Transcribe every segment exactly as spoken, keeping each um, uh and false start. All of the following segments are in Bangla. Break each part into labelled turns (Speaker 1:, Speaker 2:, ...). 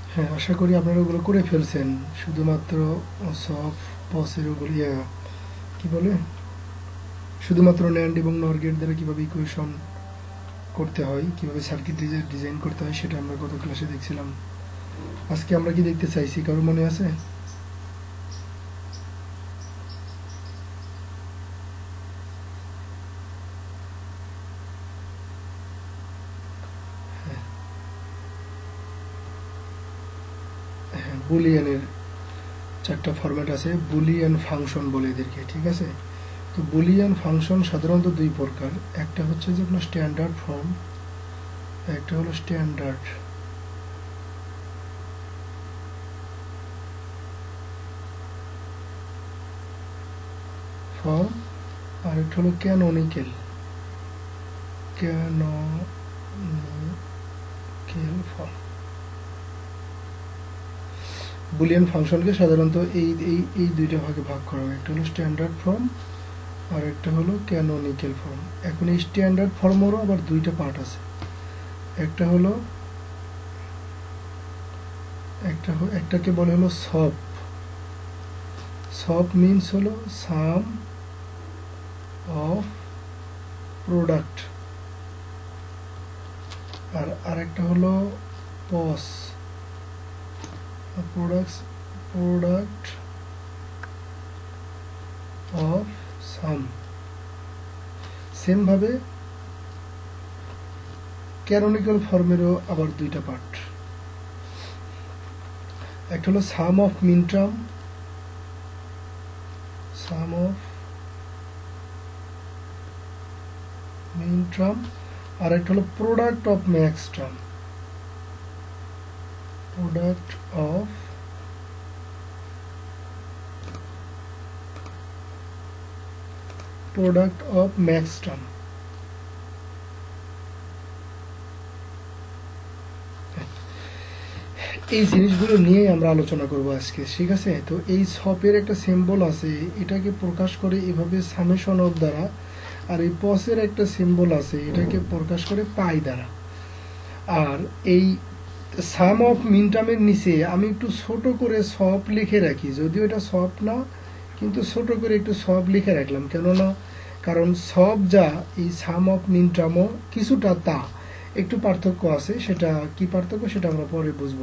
Speaker 1: হ্যাঁ, আশা করি আপনারা ওগুলো করে ফেলছেন। শুধুমাত্র সব পসের ওগুলো ইয়া কি বলে শুধুমাত্র ন্যান্ড এবং নর গেট দ্বারা কিভাবে ইকুয়েশন করতে হয়, কিভাবে সার্কিট ডিজাইন করতে হয়, সেটা আমরা গত ক্লাসে দেখছিলাম। আজকে আমরা কি দেখতে চাইছি, কারো মনে আছে? হ্যাঁ, বুলিয়ানের চারটা ফরম্যাট আছে। বুলিয়ান ফাংশন বলে এদেরকে, ঠিক আছে? তো বুলিয়ান ফাংশন সাধারণত দুই প্রকার। একটা হচ্ছে যে আপনার স্ট্যান্ডার্ড ফর্ম, একটা হলো স্ট্যান্ডার্ড ফর্ম, আর একটা হলো ক্যানোনিক্যাল ক্যানোনিক্যাল ফর্ম। বুলিয়ান ফাংশনকে সাধারণত এই এই এই দুইটা ভাগে ভাগ করা হয়, একটা হলো স্ট্যান্ডার্ড ফর্ম আর একটা হলো ক্যানোনিক্যাল ফর্ম। এখন এই স্ট্যান্ডার্ড ফর্মেরও আবার দুইটা পার্ট আছে। একটা হলো একটা একটাকে বলে হলো সব। সব মিনস হলো সাম অফ প্রোডাক্ট, আর আরেকটা হলো POS, products product of sum. Same ভাবে ক্যানোনিক্যাল ফর্মেরও আবার দুইটা পার্ট। একটা হলো sum of min term, sum of min term, আর একটা হলো product of max term, product of product of max term. এই জিনিসগুলো নিয়ে আমরা আলোচনা করব আজকে, ঠিক আছে? তো এই সপের একটা সিম্বল আছে, এটাকে প্রকাশ করে এভাবে সামেশন অফ দ্বারা, আর এই পসের একটা সিম্বল আছে, এটাকে প্রকাশ করে পাই দ্বারা। আর এই সাম অফ মিন টার্মের নিচে আমি একটু ছোট করে সপ লিখে রাখি, যদিও এটা সপ না, কিন্তু ছোট করে একটু সব লিখে রাখলাম। কেননা কারণ সব যা এই সাম অফ মিন টার্মও কিছুটা তা, একটু পার্থক্য আছে। সেটা কি পার্থক্য সেটা আমরা পরে বুঝবো।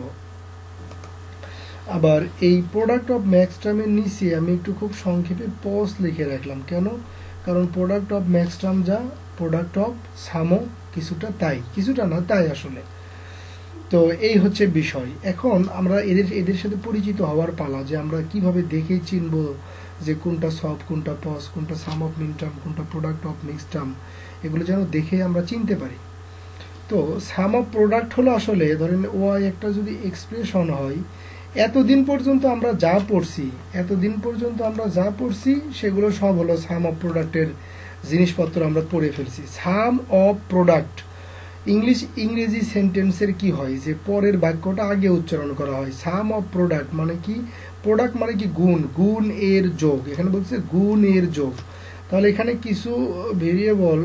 Speaker 1: আবার এই প্রোডাক্ট অফ ম্যাক্স টার্মের নিচে আমি একটু খুব সংক্ষেপে পস লিখে রাখলাম। কেন? কারণ প্রোডাক্ট অফ ম্যাক্স টার্ম যা, প্রোডাক্ট অফ সামও কিছুটা তাই, কিছুটা না তাই আসলে। তো এই হচ্ছে বিষয়। এখন আমরা এদের এদের সাথে পরিচিত হওয়ার পালা, যে আমরা কিভাবে দেখেই চিনব যে কোনটা সব, কোনটা পস, কোনটা সাম অফ মিন টার্ম, কোনটা প্রোডাক্ট অফ মিক্স টার্ম, এগুলো যেন দেখে আমরা চিনতে পারি। তো সাম অফ প্রোডাক্ট হলো আসলে ধরেন ওয়াই একটা যদি এক্সপ্রেশন হয়, এতদিন পর্যন্ত আমরা যা পড়ছি এতদিন পর্যন্ত আমরা যা পড়ছি সেগুলো সব হলো সাম অফ প্রোডাক্টের জিনিসপত্র আমরা পড়ে ফেলছি। সাম অফ প্রোডাক্ট ইংলিশ ইংরেজি সেন্টেন্সের কি হয়, যে পরের বাক্যটা আগে উচ্চারণ করা হয়। সাম অফ প্রোডাক্ট মানে কি? প্রোডাক্ট মানে কি? গুণ, গুণ এর যোগ। এখানে বলছে গুণ এর যোগ। তাহলে এখানে কিছু ভেরিয়েবল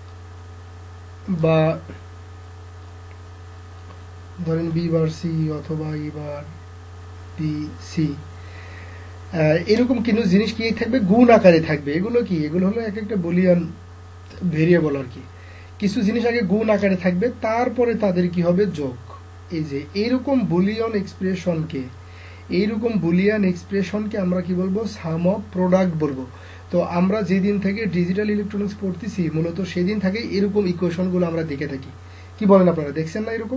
Speaker 1: বা ধরেন বি বার সি অথবা ই বার বি সি, এরকম কিছু জিনিস কি থাকবে? গুণ আকারে থাকবে। এগুলো কি? এগুলো হলো এক একটা বুলিয়ান ভেরিয়েবল আর কি। কিছু জিনিস আগে গুণ আকারে থাকবে, তারপরে তাদের কি হবে? যোগ। এই যে এইরকম বুলিয়ান এক্সপ্রেশনকে এইরকম বুলিয়ান এক্সপ্রেশনকে আমরা কি বলবো? সাম অফ প্রোডাক্ট বলবো। তো আমরা যেদিন থেকে ডিজিটাল ইলেকট্রনিক্স পড়তেছি মূলত সেদিন থেকে এরকম ইকুয়েশনগুলো আমরা দেখে থাকি। কি বলেন আপনারা? দেখছেন না এরকম?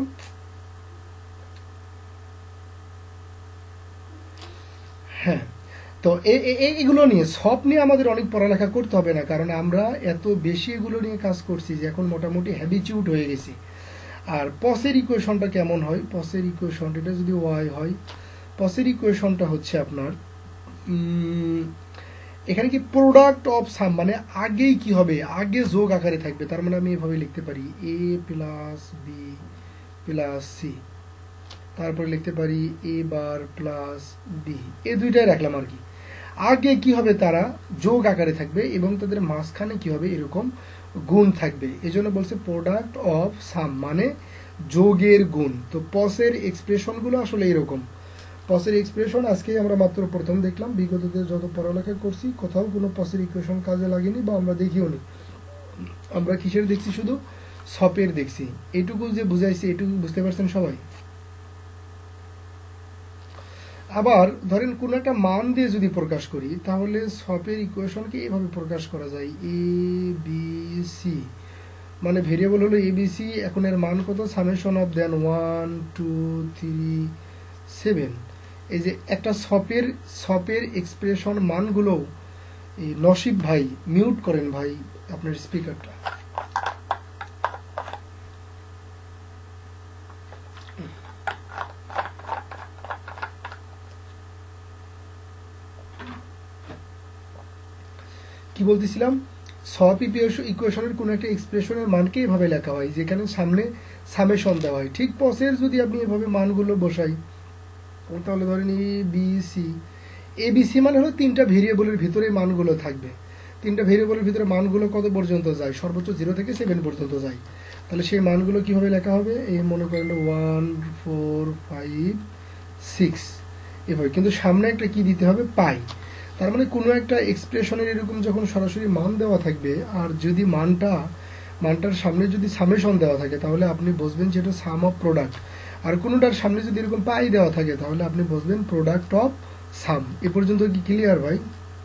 Speaker 1: হ্যাঁ। তো এগুলো নিয়ে সব নিয়ে আমাদের অনেক পড়ালেখা করতে হবে না, কারণ আমরা এত বেশি এগুলো নিয়ে কাজ করছি যে এখন মোটামুটি হ্যাবিচিউড হয়ে গেছি। আর পসের ইকুয়েশনটা কেমন হয়? পসের ইকুয়েশন, এটা যদি ওয়াই হয়, পসের ইকুয়েশনটা হচ্ছে আপনার এখানে কি প্রোডাক্ট অফ সাম, মানে আগেই কি হবে? আগে যোগ আকারে থাকবে। তার মানে আমি এভাবে লিখতে পারি A plus B plus C, তারপরে লিখতে পারি এ বার প্লাস বি, এই দুইটাই রাখলাম আর কি। আগে কি হবে? তারা যোগ আকারে থাকবে এবং তাদের মাঝখানে কি হবে? এরকম গুণ থাকবে। এই জন্য বলছে প্রোডাক্ট অফ সাম, মানে যোগের গুণ। তো পসের এক্সপ্রেশনগুলো আসলে এরকম। পসের এক্সপ্রেশন আজকে আমরা মাত্র প্রথম দেখলাম, বিগততে যত পড়ালেখা করছি কোথাও কোনো পসের ইকুয়েশন কাজে লাগেনি বা আমরা দেখিও নি। আমরা কিসের দেখছি? শুধু সপের দেখছি। এটুকু যে বুঝাইছি এটুকু বুঝতে পারছেন সবাই? আবার ধরেন কোন একটা মান দিয়ে যদি প্রকাশ করি তাহলে সপের ইকুয়েশনকে এভাবে প্রকাশ করা যায়, এ বি সি, মানে ভেরিয়েবল হলো এ বি সি, এখন এর মান কত? Summation of then one two three seven. এই যে একটা সপের সপের এক্সপ্রেশন মানগুলো, এই নসিব ভাই মিউট করেন ভাই আপনার স্পিকারটা। কি বলতেছিলাম? সব ইকুয়েশনের কোন একটা এক্সপ্রেশনের মানকে এভাবে লেখা হয় যেখানে সামনে সামেশন দেওয়া হয়। ঠিক পসের যদি আপনি এভাবে মানগুলো বসাই তাহলে ধরেন A B C, A B C মানে হলো তিনটা ভেরিয়েবলের ভিতরে মানগুলো থাকবে। তিনটা ভেরিয়েবলের ভিতরে মানগুলো কত পর্যন্ত যায়? সর্বোচ্চ জিরো থেকে সেভেন পর্যন্ত যায়। তাহলে সেই মানগুলো কিভাবে লেখা হবে? এই মনে করেন ওয়ান ফোর ফাইভ সিক্স এভাবে, কিন্তু সামনে একটা কি দিতে হবে? পাই। তার মানে কোনো একটা এক্সপ্রেশনের এরকম যখন সরাসরি মান দেওয়া থাকবে আর যদি মানটা মানটার সামনে যদি সামেশন দেওয়া থাকে তাহলে আপনি বুঝবেন যে এটা সাম অফ প্রোডাক্ট। আর কোনোটার সামনে যদি এরকম পাই দেওয়া থাকে তাহলে আপনি বুঝবেন প্রোডাক্ট অফ সাম। এ পর্যন্ত কি ক্লিয়ার ভাই?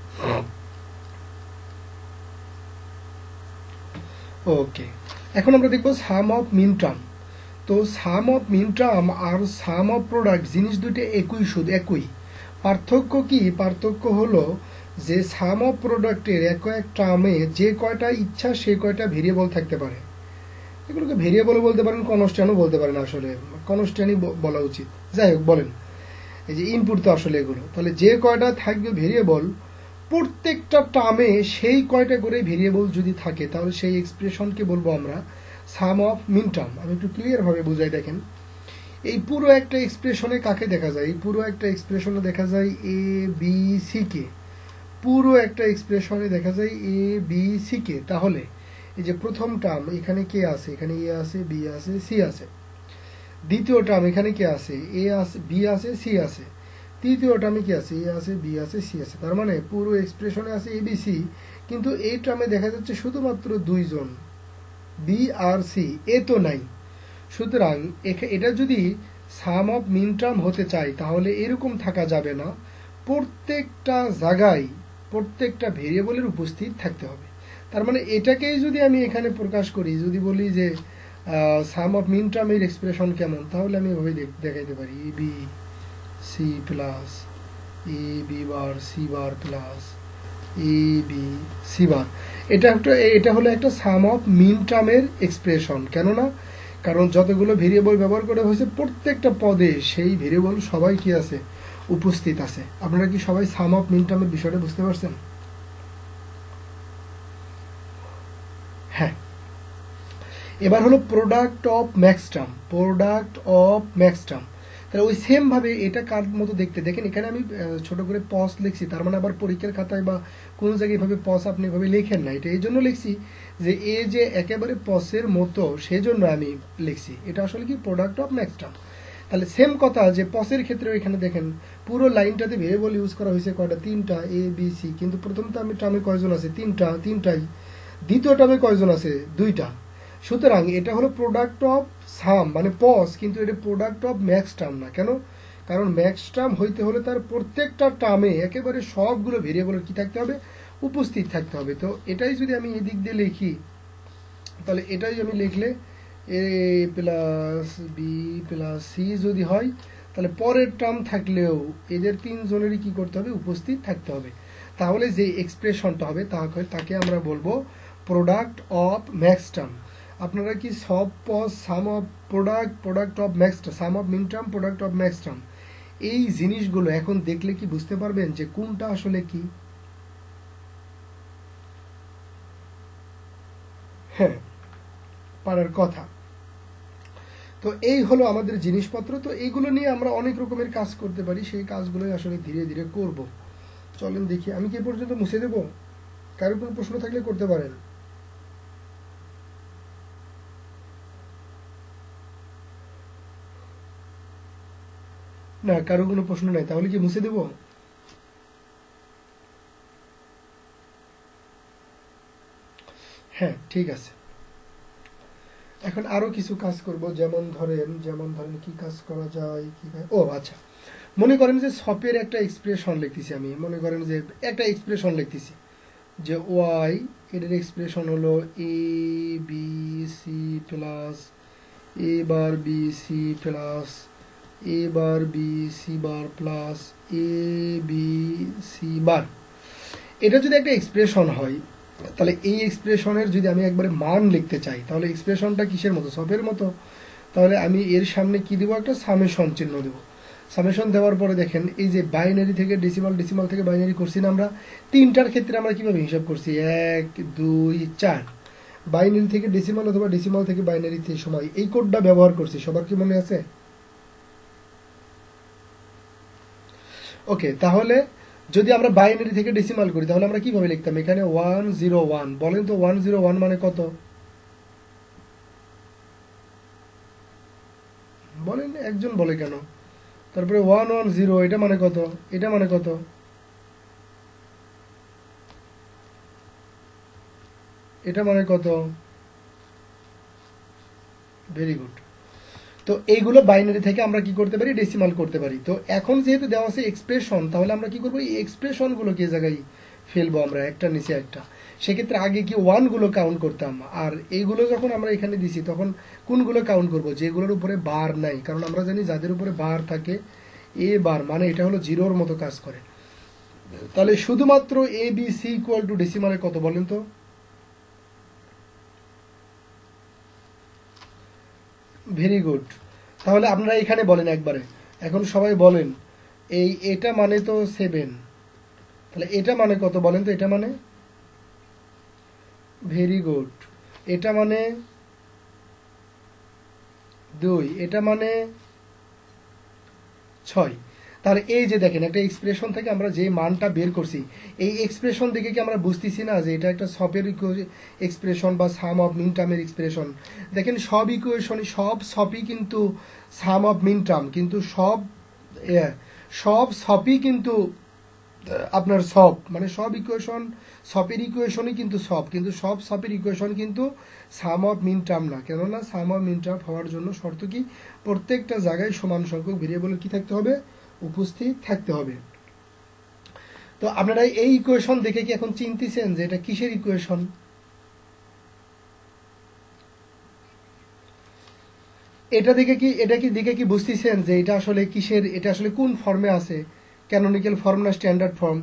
Speaker 1: ওকে, এখন আমরা দেখবো সাম অফ মিন টার্ম। তো সাম অফ মিন টার্ম আর সাম অফ প্রোডাক্ট জিনিস দুটো একই, শুধু একই। পার্থক্য কি? পার্থক্য হলো যে সাম অফ প্রোডাক্টের এক এক টার্মে যে কয়টা ইচ্ছা সে কয়টা ভেরিয়েবল থাকতে পারে। এগুলোকে ভেরিয়েবল বলতে পারেন, কনস্ট্যান্টও বলতে পারেন, আসলে কনস্ট্যান্টই বলা উচিত। যাই হোক বলেন, এই যে ইনপুট তো আসলে এগুলো। তাহলে যে কয়টা থাকবে ভেরিয়েবল, প্রত্যেকটা টার্মে সেই কয়টা করে ভেরিয়েবল যদি থাকে তাহলে সেই এক্সপ্রেশনকে বলবো আমরা সাম অফ মিন টার্ম। আমি একটু ক্লিয়ার ভাবে বুঝাই। দেখেন এই পুরো একটা এক্সপ্রেশনে কাকে দেখা যায়? এই পুরো একটা এক্সপ্রেশনে দেখা যায় এ বি সি কে। পুরো একটা এক্সপ্রেশনে দেখা যায় এ বি সি কে। তাহলে এই যে প্রথম টার্ম এখানে কে আছে? এখানে এ আছে, বি আছে, সি আছে। দ্বিতীয় টার্ম এখানে কে আছে? এ আছে, বি আছে, সি আছে। তৃতীয় টার্মে কি আছে? এ আছে, বি আছে, সি আছে। তার মানে পুরো এক্সপ্রেশনে আছে এ বি সি, কিন্তু এই টার্মে দেখা যাচ্ছে শুধুমাত্র দুইজন, বি আর সি, এ তো নাই। সুতরাং এটা যদি সাম অফ মিন টার্ম হতে চাই তাহলে এরকম থাকা যাবে না, প্রত্যেকটা জায়গায় প্রত্যেকটা ভেরিয়েবলের উপস্থিত থাকতে হবে। তার মানে এটাকেই যদি আমি এখানে প্রকাশ করি, যদি বলি যে সাম অফ মিন টার্মের এক্সপ্রেশন কেমন, তাহলে আমি এভাবে দেখাইতে পারি A B C plus A B bar C bar plus A B C bar. এটা একটা এটা হলো একটা সাম অফ মিন টার্মের এক্সপ্রেশন। কেননা কারণ যতগুলো ভেরিয়েবল ব্যবহার করা হয়েছে প্রত্যেকটা পদে সেই ভেরিয়েবল সবাই কি আছে? উপস্থিত আছে। আপনারা কি সবাই সাম অফ মিন টার্মের বিষয়টা বুঝতে পারছেন? হ্যাঁ, এবার হলো product of max term. Product of max term তাহলে ওই সেম ভাবে এটা কার মতো দেখতে? দেখেন এখানে আমি ছোট করে পস লিখছি, তার মানে আবার পরীক্ষার খাতায় বা কোনো জায়গায় এভাবে পস আপনি এভাবে লেখেন না। এটা এই জন্য লিখছি যে এ যে একেবারে পসের মতো সেই জন্য আমি লিখছি। এটা আসলে কি? Product of max term. তাহলে সেম কথা যে পসের ক্ষেত্রে এখানে দেখেন পুরো লাইনটাতে ভেরিয়েবল ইউজ করা হয়েছে কয়টা? তিনটা, এ বি সি। কিন্তু প্রথম টার্মে টার্মে কয়জন আছে? তিনটা, তিনটাই। দ্বিতীয় টার্মে কয়জন আছে? দুইটা। সুতরাং এটা হলো প্রোডাক্ট অফ সাম মানে পস, কিন্তু এটা প্রোডাক্ট অফ ম্যাক্স টার্ম না। কেন? কারণ ম্যাক্স টার্ম হইতে হলে তার প্রত্যেকটা টার্মে একেবারে সবগুলো ভেরিয়েবলের কি থাকতে হবে? উপস্থিত থাকতে হবে। তো এটাই যদি আমি এদিক দিয়ে লিখি তাহলে এটাই আমি লিখলে A plus B plus C যদি হয় তাহলে পরের টার্ম থাকলেও এদের তিনজনেরই কি করতে হবে? উপস্থিত থাকতে হবে। তাহলে যে এক্সপ্রেশনটা হবে তাকে আমরা বলবো প্রোডাক্ট অফ ম্যাক্স টার্ম। আপনারা কি সব POS sum of product, product of max term, sum of min term, product of max term, এই জিনিসগুলো এখন দেখলে কি বুঝতে পারবেন যে কোনটা আসলে কি? হ্যাঁ, পারার কথা। তো এই হলো আমাদের জিনিসপত্র। তো এইগুলো নিয়ে আমরা অনেক রকমের কাজ করতে পারি, সেই কাজগুলোই আসলে ধীরে ধীরে করব। চলেন দেখি, আমি কি পর্যন্ত মুছে দেব? কারো কোনো প্রশ্ন থাকলে করতে পারেন। না, কারো কোনো প্রশ্ন নাই, তাহলে কি মুছে দেব? হ্যাঁ, ঠিক আছে। এখন আরো কিছু কাজ করব, যেমন ধরেন যেমন ধরেন কি কাজ করা যায়, কি ও আচ্ছা, মনে করেন যে সপের একটা এক্সপ্রেশন লিখতেছি আমি, মনে করেন যে একটা এক্সপ্রেশন লিখতেছি যে ওয়াই, এটার এক্সপ্রেশন হলো A B C plus A bar B C plus A bar B C bar plus A B C bar. এটা যদি একটা এক্সপ্রেশন হয়, তাহলে এই এক্সপ্রেশনের যদি আমি একবারে মান লিখতে চাই, তাহলে এক্সপ্রেশনটা কিসের মতো? সপের মতো। তাহলে আমি এর সামনে কি দিব? একটা সামেশন চিহ্ন দেব। সামেশন দেওয়ার পরে দেখেন এই যে বাইনারি থেকে ডেসিমাল, ডেসিমাল থেকে বাইনারি করছি না আমরা, তিনটার ক্ষেত্রে আমরা কিভাবে হিসাব করছি? এক দুই চার। বাইনারি থেকে ডেসিমাল অথবা ডেসিমাল থেকে বাইনারিতে সময় এই কোডটা ব্যবহার করছি, সবার কি মনে আছে? ওকে, তাহলে যদি আমরা বাইনারি থেকে ডেসিমাল করি তাহলে আমরা কিভাবে লিখতাম? এখানে ওয়ান জিরো ওয়ান, বলেন তো ওয়ান জিরো ওয়ান মানে কত? বলেন, একজন বলে কেন? তারপরে ওয়ান ওয়ান জিরো, এটা মানে কত? এটা মানে কত? এটা মানে কত? Very good. তো এইগুলো বাইনারি থেকে আমরা কি করতে পারি? ডেসিমাল করতে পারি। তো এখন যেহেতু দেওয়া আছে এক্সপ্রেশন, তাহলে আমরা কি করবো? এই এক্সপ্রেশনগুলোকে জায়গায় ফেলবো আমরা, একটা নিচে একটা। সেক্ষেত্রে আগে কি ওয়ানগুলো কাউন্ট করতাম, আর এইগুলো যখন আমরা এখানে দিছি তখন কোনগুলো কাউন্ট করব? যেগুলোর উপরে বার নাই, কারণ আমরা জানি যাদের উপরে বার থাকে এ বার মানে এটা হলো জিরোর মতো কাজ করে। তাহলে শুধুমাত্র A B C equal to ডেসিমালে কত বলেন তো? Very good. তাহলে আপনারা এখানে বলেন একবারে, এখন সবাই বলেন এই এটা মানে তো সেভেন, তাহলে এটা মানে কত বলেন তো? এটা মানে, ভেরি গুড, এটা মানে দুই, এটা মানে ছয়। তাহলে এই যে দেখেন একটা এক্সপ্রেশন থেকে আমরা যে মানটা বের করছি, এই এক্সপ্রেশন দেখে কি আমরা বুঝতেছি না যে এটা একটা সপের এক্সপ্রেশন বা সাম অফ মিন টার্মের এক্সপ্রেশন? দেখেন সব ইকুয়েশনই, সব সপই কিন্তু সাম অফ মিন টার্ম, কিন্তু সব সব সপই কিন্তু আপনার সব, মানে সব ইকুয়েশন সপের ইকুয়েশনই কিন্তু সব, কিন্তু সব সপের ইকুয়েশন কিন্তু সাম অফ মিন টার্ম না। কেননা সাম অফ মিন টার্ম হওয়ার জন্য শর্ত কি? প্রত্যেকটা জায়গায় সমান সংখ্যক ভেরিয়েবল কি থাকতে হবে? উপস্থিত থাকতে হবে। তো আপনারা এই ইকুয়েশন দেখে কি এখন চিনতেছেন যে এটা কিসের ইকুয়েশন? এটা দেখে কি এটা কি দেখে কি বুঝতেছেন যে এটা আসলে কিসের? এটা আসলে কোন ফর্মে আছে? ক্যানোনিক্যাল ফর্ম না স্ট্যান্ডার্ড ফর্ম?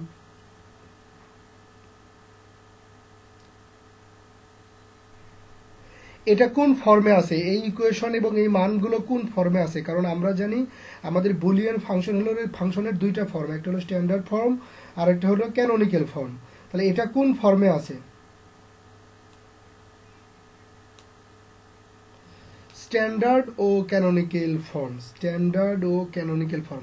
Speaker 1: এটা কোন ফর্মে আছে? এই ইকুয়েশন এবং এই মানগুলো কোন ফর্মে আছে? কারণ আমরা জানি আমাদের বুলিয়ান ফাংশন হলো, ফাংশনের দুইটা ফর্ম, একটা হলো স্ট্যান্ডার্ড ফর্ম আর একটা হলো ক্যানোনিক্যাল ফর্ম। তাহলে এটা কোন ফর্মে আছে? স্ট্যান্ডার্ড ও ক্যানোনিক্যাল ফর্ম, স্ট্যান্ডার্ড ও ক্যানোনিক্যাল ফর্ম।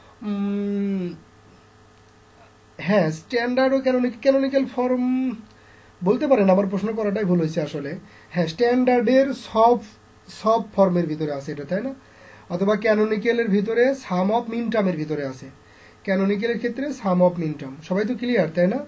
Speaker 1: হ্যাঁ, স্ট্যান্ডার্ড ও ক্যানোনিক্যাল ফর্ম বলতে পারেন, আমার প্রশ্ন করাটাই ভুল হয়েছে আসলে। হ্যাঁ, স্ট্যান্ডার্ডের সব সব ফর্মের ভিতরে আছে এটা, তাই না? অথবা ক্যানোনিক্যালের ভিতরে সাম অফ মিন টার্মের ভিতরে আছে। ক্যানোনিক্যালের ক্ষেত্রে সাম অফ মিন টার্ম, সবাই তো ক্লিয়ার, তাই না?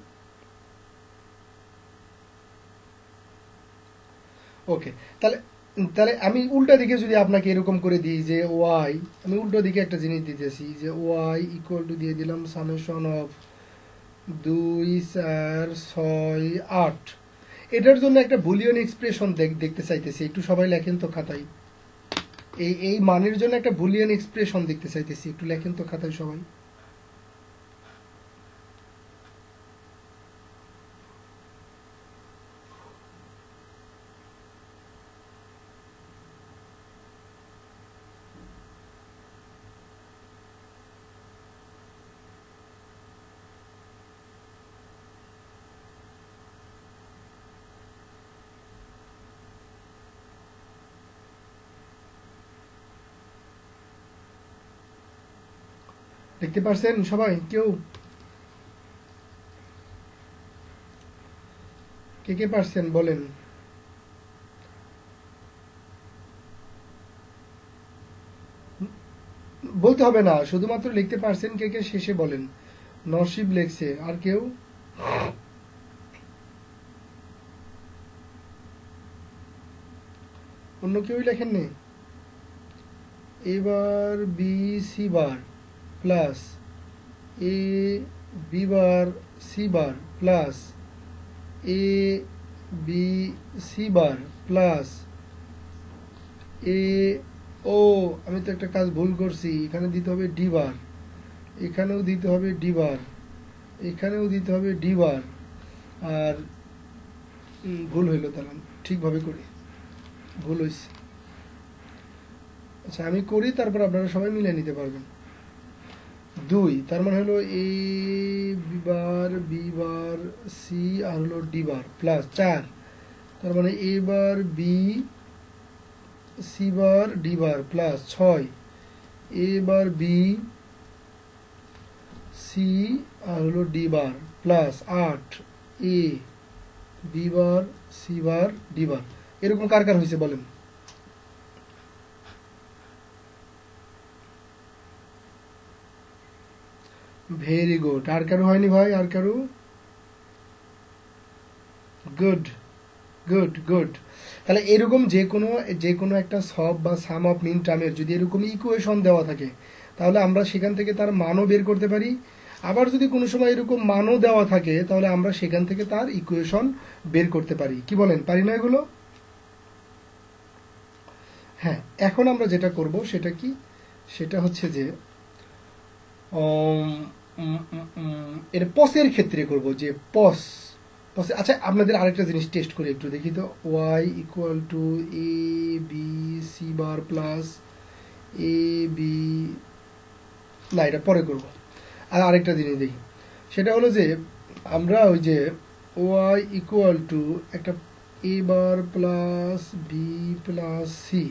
Speaker 1: ওকে, তাহলে তাহলে আমি উল্টা দিকে যদি আপনাকে এরকম করে দিই যে ওয়াই, আমি উল্টো দিকে একটা জিনিস দিতেছি যে ওয়াই ইকুয়াল টু দিয়ে দিলাম সামেশন অফ দুই চার ছয় আট। এটার জন্য একটা বুলিয়ন এক্সপ্রেশন দেখতে চাইতেছি, একটু সবাই লেখেন তো খাতায়। এই এই মানের জন্য একটা বুলিয়ন এক্সপ্রেশন দেখতে চাইতেছি, একটু লেখেন তো খাতায় সবাই। দেখতে পারছেন সবাই? কেউ কে কে পারছেন বলেন? বলতে হবে না, শুধুমাত্র লিখতে পারছেন কে কে শেষে বলেন। নসিব লেখছে, আর কেউ? অন্য কেউই লেখেননি? এবার B C bar plus A B bar C bar plus A B C bar plus A ও আমি তো একটা কাজ ভুল করছি, এখানে দিতে হবে ডি বার, এখানেও দিতে হবে ডি বার, এখানেও দিতে হবে ডি বার। আর ভুল হইল, তাহলে ঠিকভাবে করি, ভুল হয়েছে। আচ্ছা আমি করি, তারপর আপনারা সবাই মিলে নিতে পারবেন। দুই, তার মানে হলো A B bar B bar C আর হলো ডি বার প্লাস চার, তার মানে A bar B C bar D bar plus ছয়, এ বার বি সি আর হলো ডি বার প্লাস আট, A B bar C bar D bar. এরকম কার কার হয়েছে বলেন? Very good. আর কারো হয়নি ভাই? আর কারো? Good good good. তাহলে এরকম যে কোনো যে কোনো একটা সব বা সাম অফ মিন টার্মের যদি এরকম ইকুয়েশন দেওয়া থাকে, তাহলে আমরা সেখান থেকে তার মানও বের করতে পারি। আবার যদি কোনো সময় এরকম মানও দেওয়া থাকে, তাহলে আমরা সেখান থেকে তার ইকুয়েশন বের করতে পারি। কি বলেন, পারি না এগুলো? হ্যাঁ, এখন আমরা যেটা করব সেটা কি, সেটা হচ্ছে যে এর পসের ক্ষেত্রে করব, যে পস পসে। আচ্ছা আপনাদের আরেকটা জিনিস টেস্ট করে একটু দেখি তো। Y equal to A B C bar plus A B, না এটা পরে করব। আর আরেকটা জিনিস দেখি, সেটা হলো যে আমরা ওই যে ওয়াই ইকুয়াল টু একটা A bar plus B plus C,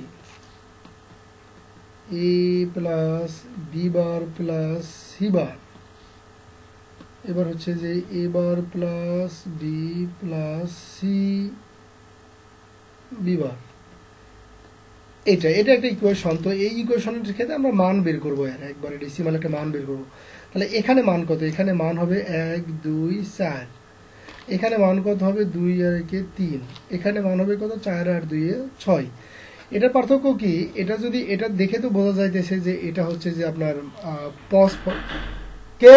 Speaker 1: A plus B bar plus C bar, এবার হচ্ছে যে A bar plus B plus C B bar, এটা এটা একটা ইকুয়েশন। তো এই ইকুয়েশনের ক্ষেত্রে আমরা মান বের করবো, এর একবারে ডেসিমাল একটা মান বের করবো। তাহলে এখানে মান কত? এখানে মান হবে এক দুই চার, এখানে মান কত হবে? দুই আর একে তিন, এখানে মান হবে কত? চার আর দুই এ ছয়। এটা পার্থক্য কি? এটা যদি এটা দেখে তো বোঝা যাইতেছে যে এটা হচ্ছে যে আপনার পস। কে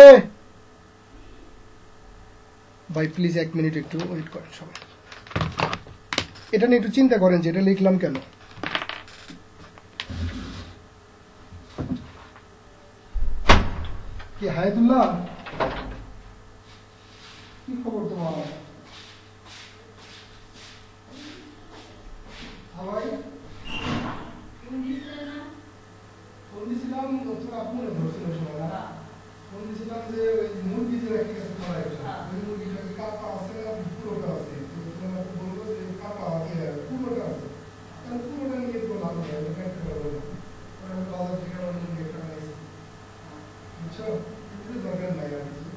Speaker 1: ভাই প্লিজ এক মিনিট একটু ওয়েট করেন সবাই, এটা নিয়ে একটু চিন্তা করেন যে এটা লিখলাম কেন। কি হায়াতুল্লাহ, কি খবর তোমার? ভাই ফোন দিছিলাম, তোরা আপনি ধরছিল সময় না, ফোন দিছিলাম যে ওই মুরগি যে রেখে গেছে তোমার একটা, ওই মুরগিটাকে কাপা আছে না পুরোটা আছে, তোমার বলবো যে কাপা পুরোটা আছে, তাহলে পুরোটা নিয়ে তো লাভ নেই, ওটা একটা করবো না, আমি বাজার থেকে আমার মুরগি একটা নিয়েছি, বুঝছো? কিন্তু দরকার নাই আর কিছু।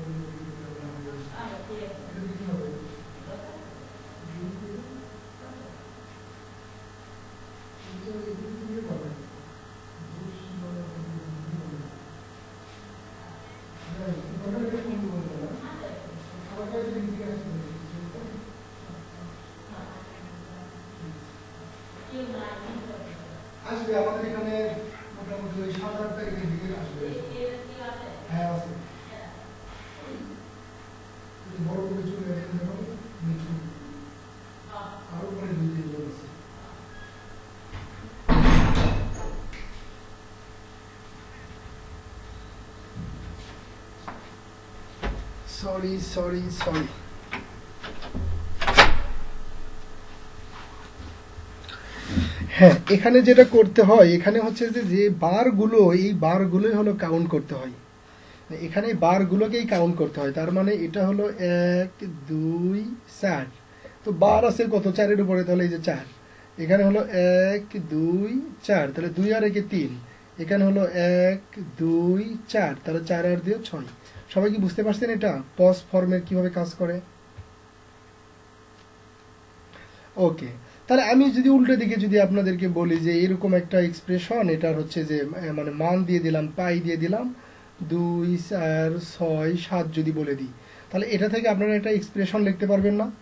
Speaker 1: আসবে আমাদের এখানে মোটামুটি ওই সাত আট তারিখের দিকে আসবে। হ্যাঁ আছে, বড় করে চলে আসেন যখন মিঠু আরো পরে দুই তিন জন আছে। Sorry sorry sorry. হ্যাঁ, এখানে যেটা করতে হয়, এখানে হচ্ছে যে যে বারগুলো, এই বারগুলোই হলো কাউন্ট করতে হয়, এখানে বারগুলোকেই কাউন্ট করতে হয়। তার মানে এটা হলো এক দুই চার, তো বার আছে কত? চারের উপরে, তাহলে এই যে চার, এখানে হলো এক দুই চার, তাহলে দুই আর একে তিন, এখানে হলো এক দুই চার, তাহলে চার আর দুই ছয়। সবাই কি বুঝতে পারছেন এটা পস ফর্মের কিভাবে কাজ করে? ওকে, তাহলে আমি যদি উল্টো দিকে যদি আপনাদেরকে বলি যে এরকম একটা এক্সপ্রেশন, এটার হচ্ছে যে আহ, মানে মান দিয়ে দিলাম, পাই দিয়ে দিলাম দুই চার ছয় সাত যদি বলে দিই, তাহলে এটা থেকে আপনারা একটা এক্সপ্রেশন লিখতে পারবেন না?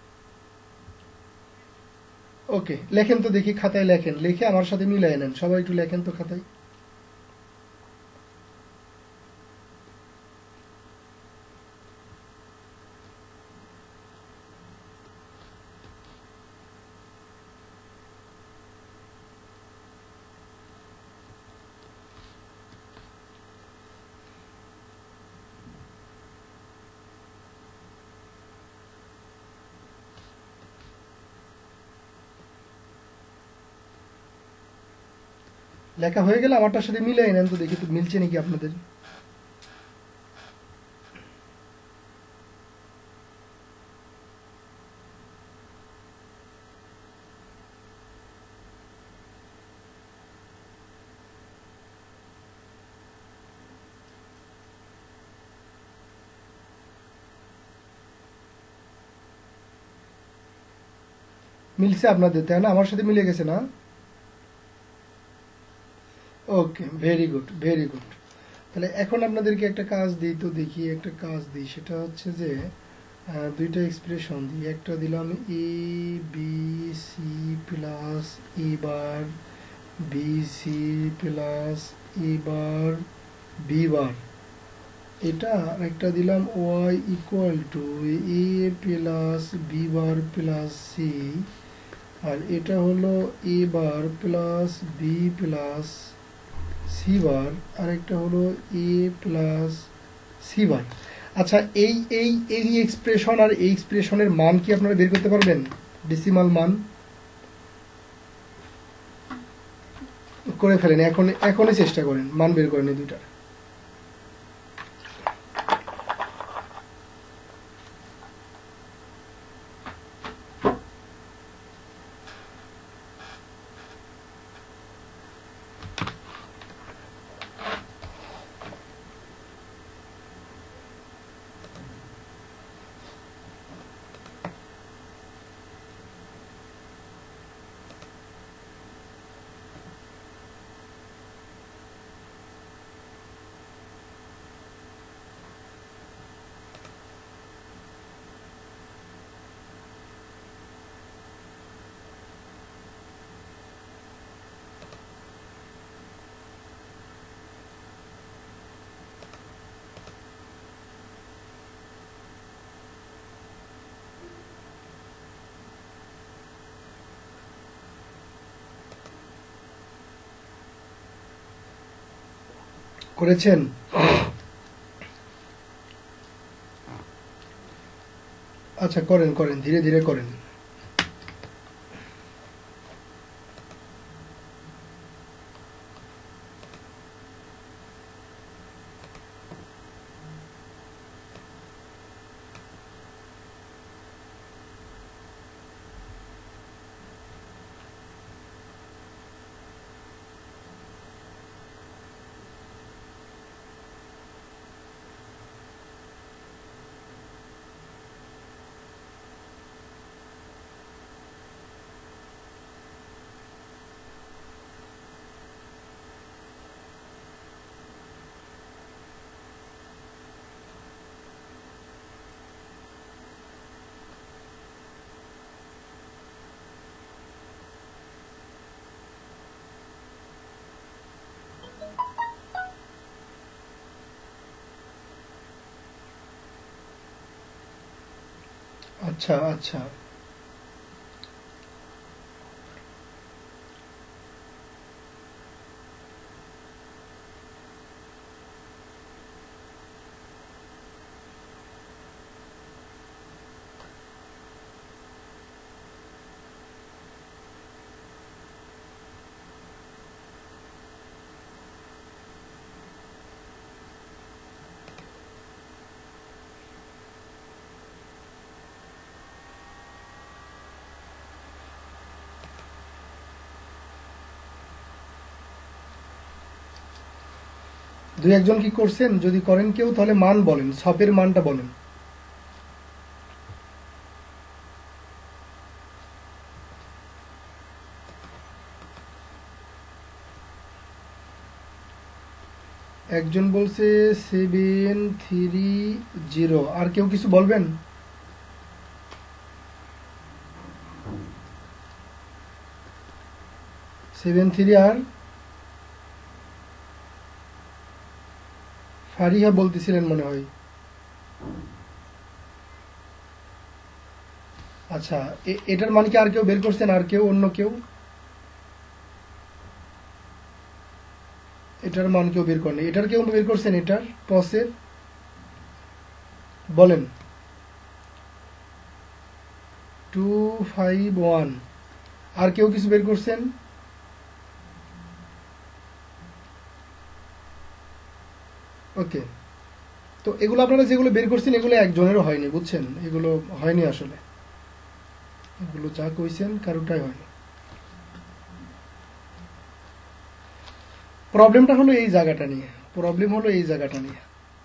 Speaker 1: ওকে, লেখেন তো দেখি, খাতায় লেখেন, লিখে আমার সাথে মিলাই নেন, সবাই একটু লেখেন তো খাতায়। লেখা হয়ে গেলে আমারটার সাথে মিলাই নেন তো দেখি তো মিলছে নাকি আপনাদের। মিলছে আপনাদের, তাই না? আমার সাথে মিলে গেছে না? Okay, very good, very good. তাহলে এখন আপনাদেরকে একটা কাজ দিই তো দেখি, একটা কাজ দিই, সেটা হচ্ছে যে আহ, দুইটা এক্সপ্রেশন দিই। একটা দিলাম A B C plus A bar B C plus A bar B bar, এটা আর একটা দিলাম Y equal to A plus B bar plus C, আর এটা হলো A bar plus B plus C bar, আর একটা হলো এ প্লাস সি বার। আচ্ছা, এই এই এই এক্সপ্রেশন আর এই এক্সপ্রেশনের মান কি আপনারা বের করতে পারবেন? ডেসিমাল মান করে ফেলেন, এখন এখনই চেষ্টা করেন, মান বের করেন এই দুইটার। করেছেন? আচ্ছা, করেন করেন, ধীরে ধীরে করেন। আচ্ছা আচ্ছা, দুই একজন কি করছেন? যদি করেন কেউ, তাহলে মান বলেন, সপের মানটা বলেন। একজন বলছে সেভেন থ্রি জিরো, আর কেউ কিছু বলবেন? সেভেন থ্রি আর ফারিহা বলতেছিলেন মনে হয়। আচ্ছা, এটার মান কি আর কেউ বের করছেন? আর কেউ, অন্য কেউ এটার মান কেউ বের করেন? এটার কেউ বের করছেন? এটার পসের বলেন। Two five one. আর কেউ কিছু বের করছেন? ওকে, তো এগুলো আপনারা যেগুলো বের করছেন এগুলো একজনেরও হয়নি, বুঝছেন? এগুলো হয়নি আসলে, এগুলো যা কইছেন কারোটাই হয়নি। প্রবলেমটা হলো এই জায়গাটা নিয়ে, প্রবলেম হলো এই জায়গাটা নিয়ে।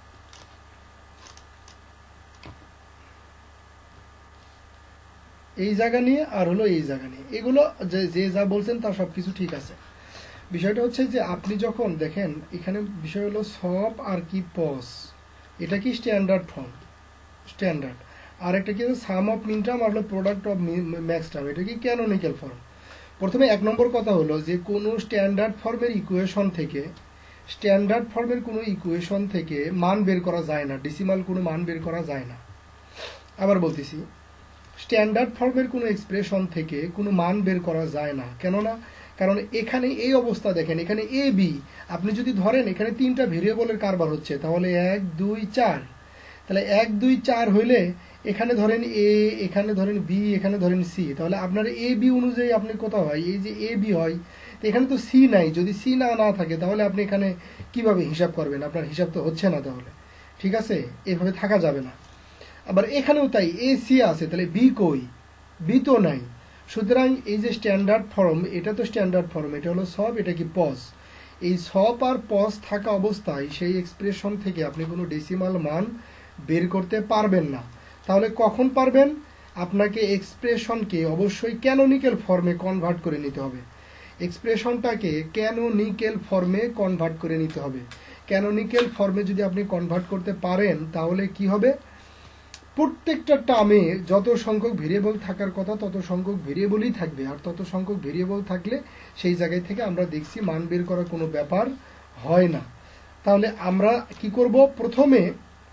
Speaker 1: এই জায়গা নিয়ে আর হলো এই জায়গা নিয়ে, এগুলো যে যা বলছেন তা সবকিছু ঠিক আছে। বিষয়টা হচ্ছে যে আপনি যখন দেখেন এখানে বিষয় হলো সব আর কি পস, এটা কি স্ট্যান্ডার্ড ফর্ম, স্ট্যান্ডার্ড। আর একটা কি সাম অফ মিন টার্ম আর হলো প্রোডাক্ট অফ ম্যাক্স টার্ম, এটা কি ক্যানোনিক্যাল ফর্ম। প্রথমে এক নম্বর কথা হলো যে কোনো স্ট্যান্ডার্ড ফর্মের ইকুয়েশন থেকে স্ট্যান্ডার্ড ফর্মের কোনো ইকুয়েশন থেকে মান বের করা যায় না, ডেসিমাল কোনো মান বের করা যায় না। আবার বলতেছি, স্ট্যান্ডার্ড ফর্মের কোনো এক্সপ্রেশন থেকে কোনো মান বের করা যায় না। কেননা কারণ এখানে এই অবস্থা দেখেন, এখানে এ বি, আপনি যদি ধরেন এখানে তিনটা ভেরিয়েবলের কারবার হচ্ছে, তাহলে এক দুই চার, তাহলে এক দুই চার হইলে এখানে ধরেন এ, এখানে ধরেন বি, এখানে ধরেন সি, তাহলে আপনার এ বি অনুযায়ী আপনি কোথাও হয়, এই যে এ বি হয়, তো এখানে তো সি নাই। যদি সি না না থাকে তাহলে আপনি এখানে কিভাবে হিসাব করবেন? আপনার হিসাব তো হচ্ছে না তাহলে, ঠিক আছে? এভাবে থাকা যাবে না। আবার এখানেও তাই, এ সি আছে, তাহলে বি কই? বি তো নাই। সুতরাং এই যে স্ট্যান্ডার্ড ফর্ম, এটা তো স্ট্যান্ডার্ড ফর্ম, এটা হলো সব, এটা কি পস। এই সব আর পস থাকা অবস্থায় সেই এক্সপ্রেশন থেকে আপনি কোনো ডেসিমাল মান বের করতে পারবেন না। তাহলে কখন পারবেন? আপনাকে এক্সপ্রেশনকে অবশ্যই ক্যানোনিক্যাল ফর্মে কনভার্ট করে নিতে হবে। এক্সপ্রেশনটাকে ক্যানোনিক্যাল ফর্মে কনভার্ট করে নিতে হবে। ক্যানোনিক্যাল ফর্মে যদি আপনি কনভার্ট করতে পারেন তাহলে কি হবে? প্রত্যেকটা টার্মে যত সংখ্যক ভেরিয়েবল থাকার কথা তত সংখ্যক ভেরিয়েবলই থাকবে, আর তত সংখ্যক ভেরিয়েবল থাকলে সেই জায়গায় থেকে আমরা দেখছি মান বের করার কোনো ব্যাপার হয় না। তাহলে আমরা কি করব? প্রথমে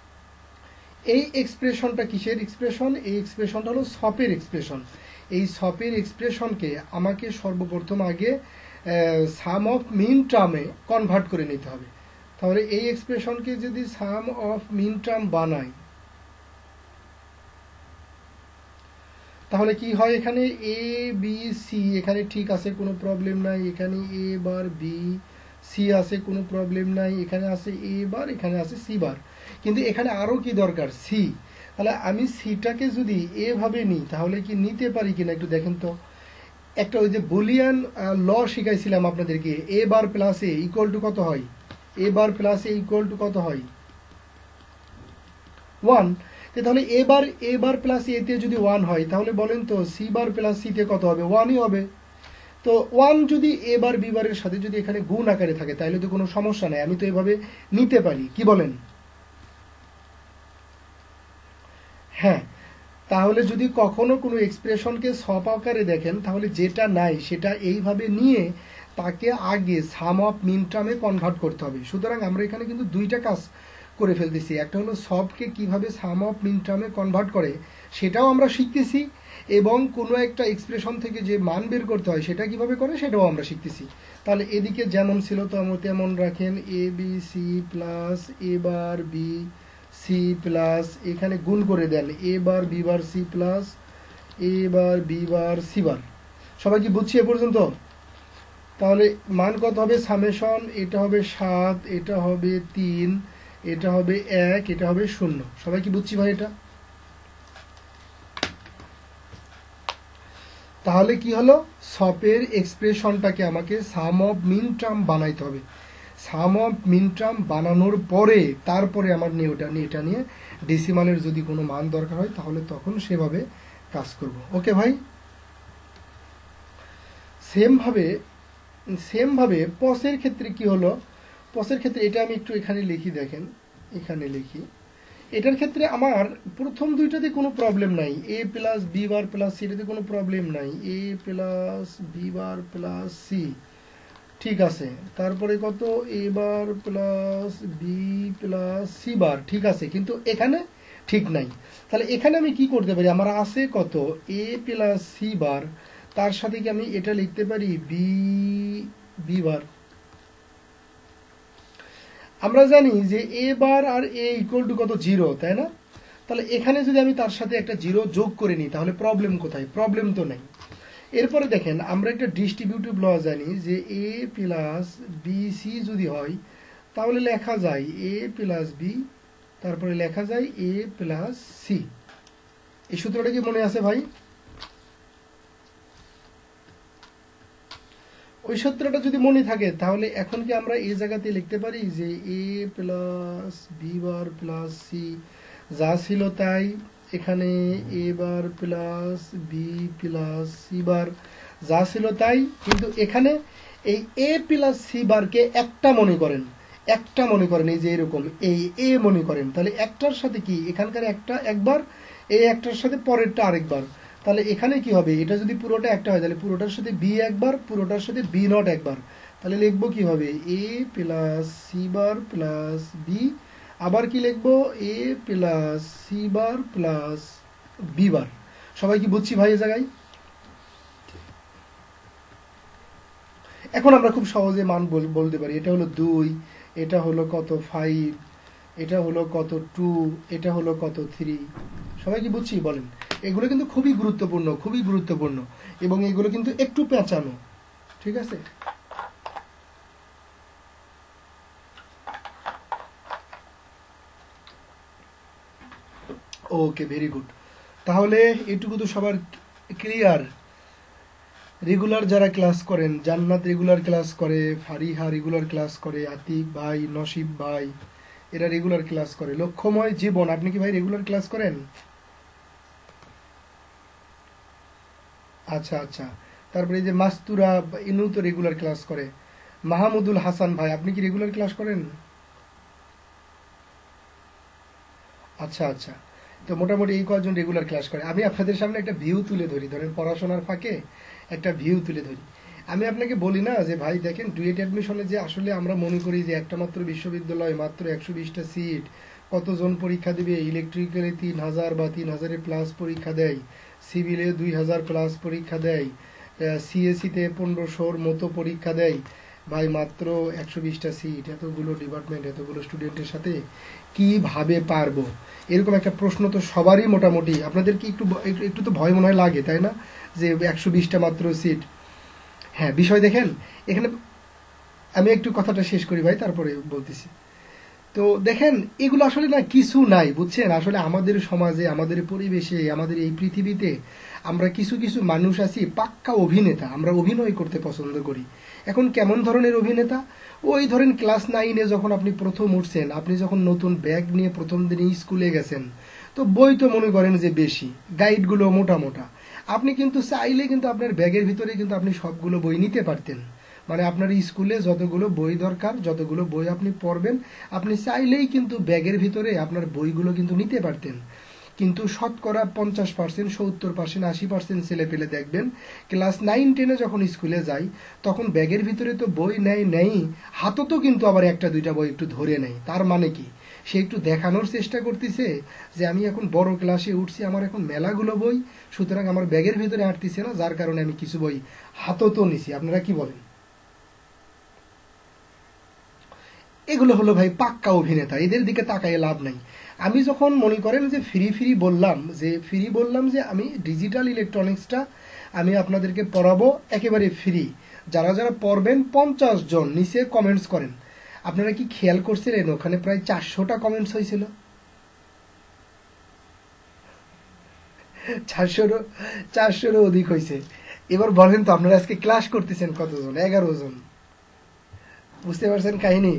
Speaker 1: এই এক্সপ্রেশনটা কিসের এক্সপ্রেশন? এই এক্সপ্রেশনটা হলো সপের এক্সপ্রেশন। এই সপের এক্সপ্রেশনকে আমাকে সর্বপ্রথম আগে সাম অফ মিন টার্মে কনভার্ট করে নিতে হবে। তাহলে এই এক্সপ্রেশনকে যদি সাম অফ মিন টার্ম বানাই তাহলে কি হয়? এখানে এ বি সি এখানে ঠিক আছে, কোনো প্রবলেম নাই। এখানে এ বার বি সি আছে, কোনো প্রবলেম নাই। এখানে আছে এ বার, এখানে আছে সি বার, কিন্তু এখানে আরও কি দরকার? সি। তাহলে আমি সিটাকে যদি এভাবে নিই তাহলে কি নিতে পারি কিনা একটু দেখেন তো। একটা ওই যে বুলিয়ান ল শিখাইছিলাম আপনাদেরকে, A bar plus A equal to কত হয়? A bar plus A equal to কত হয়? ওয়ান। তাহলে এ বার এ বার প্লাস এ তে যদি ওয়ান হয় তাহলে বলেন তো সি বার প্লাস সি তে কত হবে? ওয়ানই হবে। তো ওয়ান যদি এ বার বি বারের সাথে যদি এখানে গুণ আকারে থাকে তাহলে তো কোনো সমস্যা নেই, আমি তো এভাবে নিতে পারি। কি বলেন? হ্যাঁ, তাহলে যদি কখনো কোনো এক্সপ্রেশনকে সব আকারে দেখেন তাহলে যেটা নাই সেটা এইভাবে নিয়ে তাকে আগে সাম অফ মিন টার্মে কনভার্ট করতে হবে। সুতরাং আমরা এখানে কিন্তু দুইটা কাজ করে ফেলতেছি। একটা হলো সবকে কিভাবে সাম অফ মিন টার্মে কনভার্ট করে সেটাও আমরা শিখতেছি, এবং কোনো একটা এক্সপ্রেশন থেকে যে মান বের করতে হয় সেটা কিভাবে করে সেটাও আমরা শিখতেছি। তাহলে এদিকে যেমন ছিল তেমন রাখেন, A B C plus A bar B C plus এখানে গুণ করে দেন A bar B bar C plus A bar B bar C bar. সবাই কি বুঝছি এ পর্যন্ত? তাহলে মান কত হবে? সামেশন এটা হবে সাত, এটা হবে তিন, এটা হবে এক, এটা হবে শূন্য। সবাই কি বুঝছি ভাই এটা? তাহলে কি হলো? সপের এক্সপ্রেশনটাকে আমাকে সাম অফ মিন টার্ম বানাইতে হবে। সাম অফ মিন টার্ম বানানোর পরে তারপরে আমার নিয়ে ওটা নিয়ে এটা নিয়ে ডেসিমালের যদি কোনো মান দরকার হয় তাহলে তখন সেভাবে কাজ করব। ওকে ভাই? সেমভাবে সেমভাবে পসের ক্ষেত্রে কি হলো? পসের ক্ষেত্রে এটা আমি একটু এখানে লিখি, দেখেন এখানে লিখি, এটার ক্ষেত্রে আমার প্রথম দুইটাতে কোনো প্রবলেম নাই, A plus B bar plus C, এটাতে কোনো প্রবলেম নাই, A plus B bar plus C, ঠিক আছে। তারপরে কত, A bar plus B plus C bar, ঠিক আছে, কিন্তু এখানে ঠিক নাই। তাহলে এখানে আমি কি করতে পারি, আমার আছে কত, এ প্লাস সি বার, তার সাথে কি আমি এটা লিখতে পারি বি বি বার। আমরা জানি যে এ বার আর এ ইকুয়াল টু কত, জিরো, তাই না? তাহলে এখানে যদি আমি তার সাথে একটা জিরো যোগ করে নিই তাহলে প্রবলেম কোথায়, প্রবলেম তো নাই। এরপরে দেখেন আমরা একটা ডিস্ট্রিবিউটিভ ল জানি যে এ প্লাস বি সি যদি হয় তাহলে লেখা যায় এ প্লাস বি, তারপরে লেখা যায় এ প্লাস সি। এই সূত্রটা কি মনে আছে ভাই? ওই সূত্রটা যদি মনে থাকে তাহলে এখন কি আমরা এই জায়গাতে লিখতে পারি যে A plus B bar plus C যা ছিল তাই, এখানে A bar plus B plus C bar যা ছিল তাই, কিন্তু এখানে এই এ প্লাস সি বারকে একটা মনে করেন, একটা মনে করেন, এই যে এরকম এই এ মনে করেন, তাহলে একটার সাথে কি এখানকার একটা একবার, এই একটার সাথে পরেরটা আরেকবার, তাহলে এখানে কি হবে, এটা যদি পুরোটা একটা হয় তাহলে পুরোটার সাথে বি একবার, পুরোটার সাথে বি নট একবার, তাহলে লিখবো কি হবে A plus C bar plus B, আবার কি লিখবো A plus C bar plus B bar. সবাই কি বুঝছি ভাই এই জায়গায়? এখন আমরা খুব সহজে মান বলতে পারি, এটা হলো দুই, এটা হলো কত ফাইভ, এটা হলো কত টু, এটা হলো কত থ্রি। সবাই কি বুঝছি বলেন? এগুলো কিন্তু খুবই গুরুত্বপূর্ণ, খুবই গুরুত্বপূর্ণ, এবং এগুলো কিন্তু একটু পেঁচানো, ঠিক আছে? Okay, very good. তাহলে এটুকু তো সবার ক্লিয়ার। রেগুলার যারা ক্লাস করেন, জান্নাত রেগুলার ক্লাস করে, ফারিহা রেগুলার ক্লাস করে, আতিক ভাই, নসিব ভাই, এরা রেগুলার ক্লাস করে। লক্ষ্যময় জীবন, আপনি কি ভাই রেগুলার ক্লাস করেন? আচ্ছা আচ্ছা। তারপরে এই যে মাস্তুরা, ইনু তো রেগুলার ক্লাস করে। মাহমুদুল হাসান ভাই, আপনি কি রেগুলার ক্লাস করেন? আচ্ছা আচ্ছা। তো মোটামুটি এই কয়েকজন রেগুলার ক্লাস করে। আমি আপনাদের সামনে একটা ভিউ তুলে ধরি, ধরেন পড়াশোনার ফাঁকে একটা ভিউ তুলে ধরি। আমি আপনাকে বলি না যে ভাই দেখেন ডুয়েট অ্যাডমিশনে যে আসলে আমরা মনে করি যে একটা মাত্র বিশ্ববিদ্যালয়, মাত্র একশো বিশটা সিট, কতজন পরীক্ষা দিবে, ইলেকট্রিক্যালে তিন হাজার বা তিন হাজারের প্লাস পরীক্ষা দেয়, সিভিলে দুই হাজার প্লাস পরীক্ষা দেয়, সিএসিতে পনেরোশোর মতো পরীক্ষা দেয়। ভাই মাত্র একশো বিশটা সিট, এতগুলো ডিপার্টমেন্ট, এতগুলো স্টুডেন্টের সাথে কিভাবে পারবো, এরকম একটা প্রশ্ন তো সবারই মোটামুটি। আপনাদের কি একটু একটু তো ভয় মনে হয় লাগে, তাই না, যে একশো বিশটা মাত্র সিট। হ্যাঁ, বিষয় দেখেন এখানে, আমি একটু কথাটা শেষ করি ভাই, তারপরে বলতেছি। তো দেখেন এগুলো আসলে না কিছু নাই, বুঝছেন? আসলে আমাদের সমাজে, আমাদের পরিবেশে, আমাদের এই পৃথিবীতে আমরা কিছু কিছু মানুষ আছি পাক্কা অভিনেতা, আমরা অভিনয় করতে পছন্দ করি। এখন কেমন ধরনের অভিনেতা? ওই ধরেন ক্লাস নাইনে যখন আপনি প্রথম উঠছেন, আপনি যখন নতুন ব্যাগ নিয়ে প্রথম দিনে স্কুলে গেছেন, তো বই তো মনে করেন যে বেশি, গাইডগুলো মোটা মোটা, আপনি কিন্তু চাইলে কিন্তু আপনার ব্যাগের ভিতরে কিন্তু আপনি সবগুলো বই নিতে পারতেন। মানে আপনার স্কুলে যতগুলো বই দরকার, যতগুলো বই আপনি পড়বেন, আপনি চাইলেই কিন্তু ব্যাগের ভিতরে আপনার বইগুলো কিন্তু নিতে পারতেন। কিন্তু শতকরা পঞ্চাশ পার্সেন্ট, সত্তর পার্সেন্ট, আশি পার্সেন্ট ছেলে পেলে দেখবেন ক্লাস নাইন টেনে যখন স্কুলে যাই তখন ব্যাগের ভিতরে তো বই নেয় নেই, হাতও তো কিন্তু আবার একটা দুইটা বই একটু ধরে নেয়। তার মানে কি, সে একটু দেখানোর চেষ্টা করতেছে যে আমি এখন বড় ক্লাসে উঠছি, আমার এখন মেলাগুলো বই, সুতরাং আমার ব্যাগের ভিতরে আটতেছে না, যার কারণে আমি কিছু বই হাতও তো নিছি। আপনারা কি বলেন? এগুলো হলো ভাই পাক্কা অভিনেতা, এদের দিকে তাকায় লাভ নাই। আমি যখন মনে করেন যে ফ্রি ফ্রি বললাম, যে ফ্রি বললাম যে আমি ডিজিটাল ইলেকট্রনিক্সটা আমি আপনাদেরকে পড়াবো একেবারে ফ্রি, যারা যারা পড়বেন পঞ্চাশ জন নিচে কমেন্টস করেন। আপনারা কি খেয়াল করছিলেন ওখানে প্রায় চারশোটা কমেন্টস হয়েছিল? চারশোরও চারশোরও অধিক হয়েছে। এবার বলেন তো আপনারা আজকে ক্লাস করতেছেন কতজন? এগারো জন। বুঝতে পারছেন কাহিনী?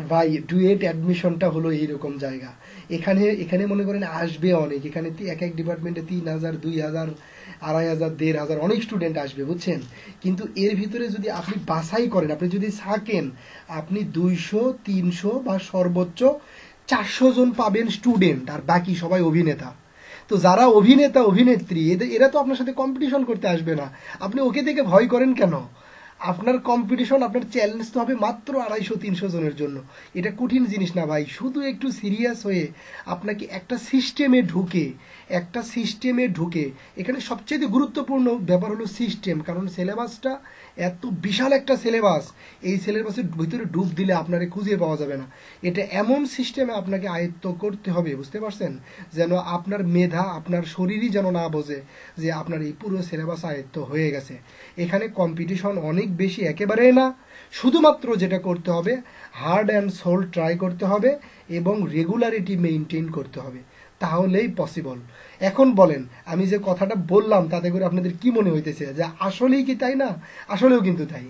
Speaker 1: ভাই ডুয়েট অ্যাডমিশনটা হলো এইরকম জায়গা, এখানে এখানে মনে করেন আসবে অনেক, এখানে এক এক ডিপার্টমেন্টে তিন হাজার দুই হাজার আড়াই হাজার দেড় হাজার অনেক স্টুডেন্ট আসবে, বুঝছেন। কিন্তু এর ভিতরে যদি আপনি বাছাই করেন, আপনি যদি থাকেন, আপনি দুইশো তিনশো বা সর্বোচ্চ চারশো জন পাবেন স্টুডেন্ট, আর বাকি সবাই অভিনেতা। তো যারা অভিনেতা অভিনেত্রী এদের এরা তো আপনার সাথে কম্পিটিশন করতে আসবে না, আপনি ওকে দেখে ভয় করেন কেন? আপনার কম্পিটিশন, আপনার চ্যালেঞ্জ তো হবে মাত্র আড়াইশো তিনশো জনের জন্য। এটা কঠিন জিনিস না ভাই, শুধু একটু সিরিয়াস হয়ে আপনাকে একটা সিস্টেমে ঢুকে একটা সিস্টেমে ঢুকে এখানে সবচেয়ে গুরুত্বপূর্ণ ব্যাপার হলো সিস্টেম, কারণ সিলেবাসটা এত বিশাল একটা সিলেবাস, এই সিলেবাসের ভিতরে ডুব দিলে আপনারে খুঁজে পাওয়া যাবে না। এটা এমন সিস্টেমে আপনাকে আয়ত্ত করতে হবে, বুঝতে পারছেন, যেন আপনার মেধা আপনার শরীরই যেন না বোঝে যে আপনার এই পুরো সিলেবাস আয়ত্ত হয়ে গেছে। এখানে কম্পিটিশন অনেক বেশি একেবারেই না, শুধুমাত্র যেটা করতে হবে হার্ড অ্যান্ড সোল ট্রাই করতে হবে এবং রেগুলারিটি মেইনটেইন করতে হবে, তাহলেই পসিবল। এখন বলেন আমি যে কথাটা বললাম তাতে করে আপনাদের কি মনে হইতেছে, যে আসলেই কি তাই? না, আসলেও কিন্তু তাই।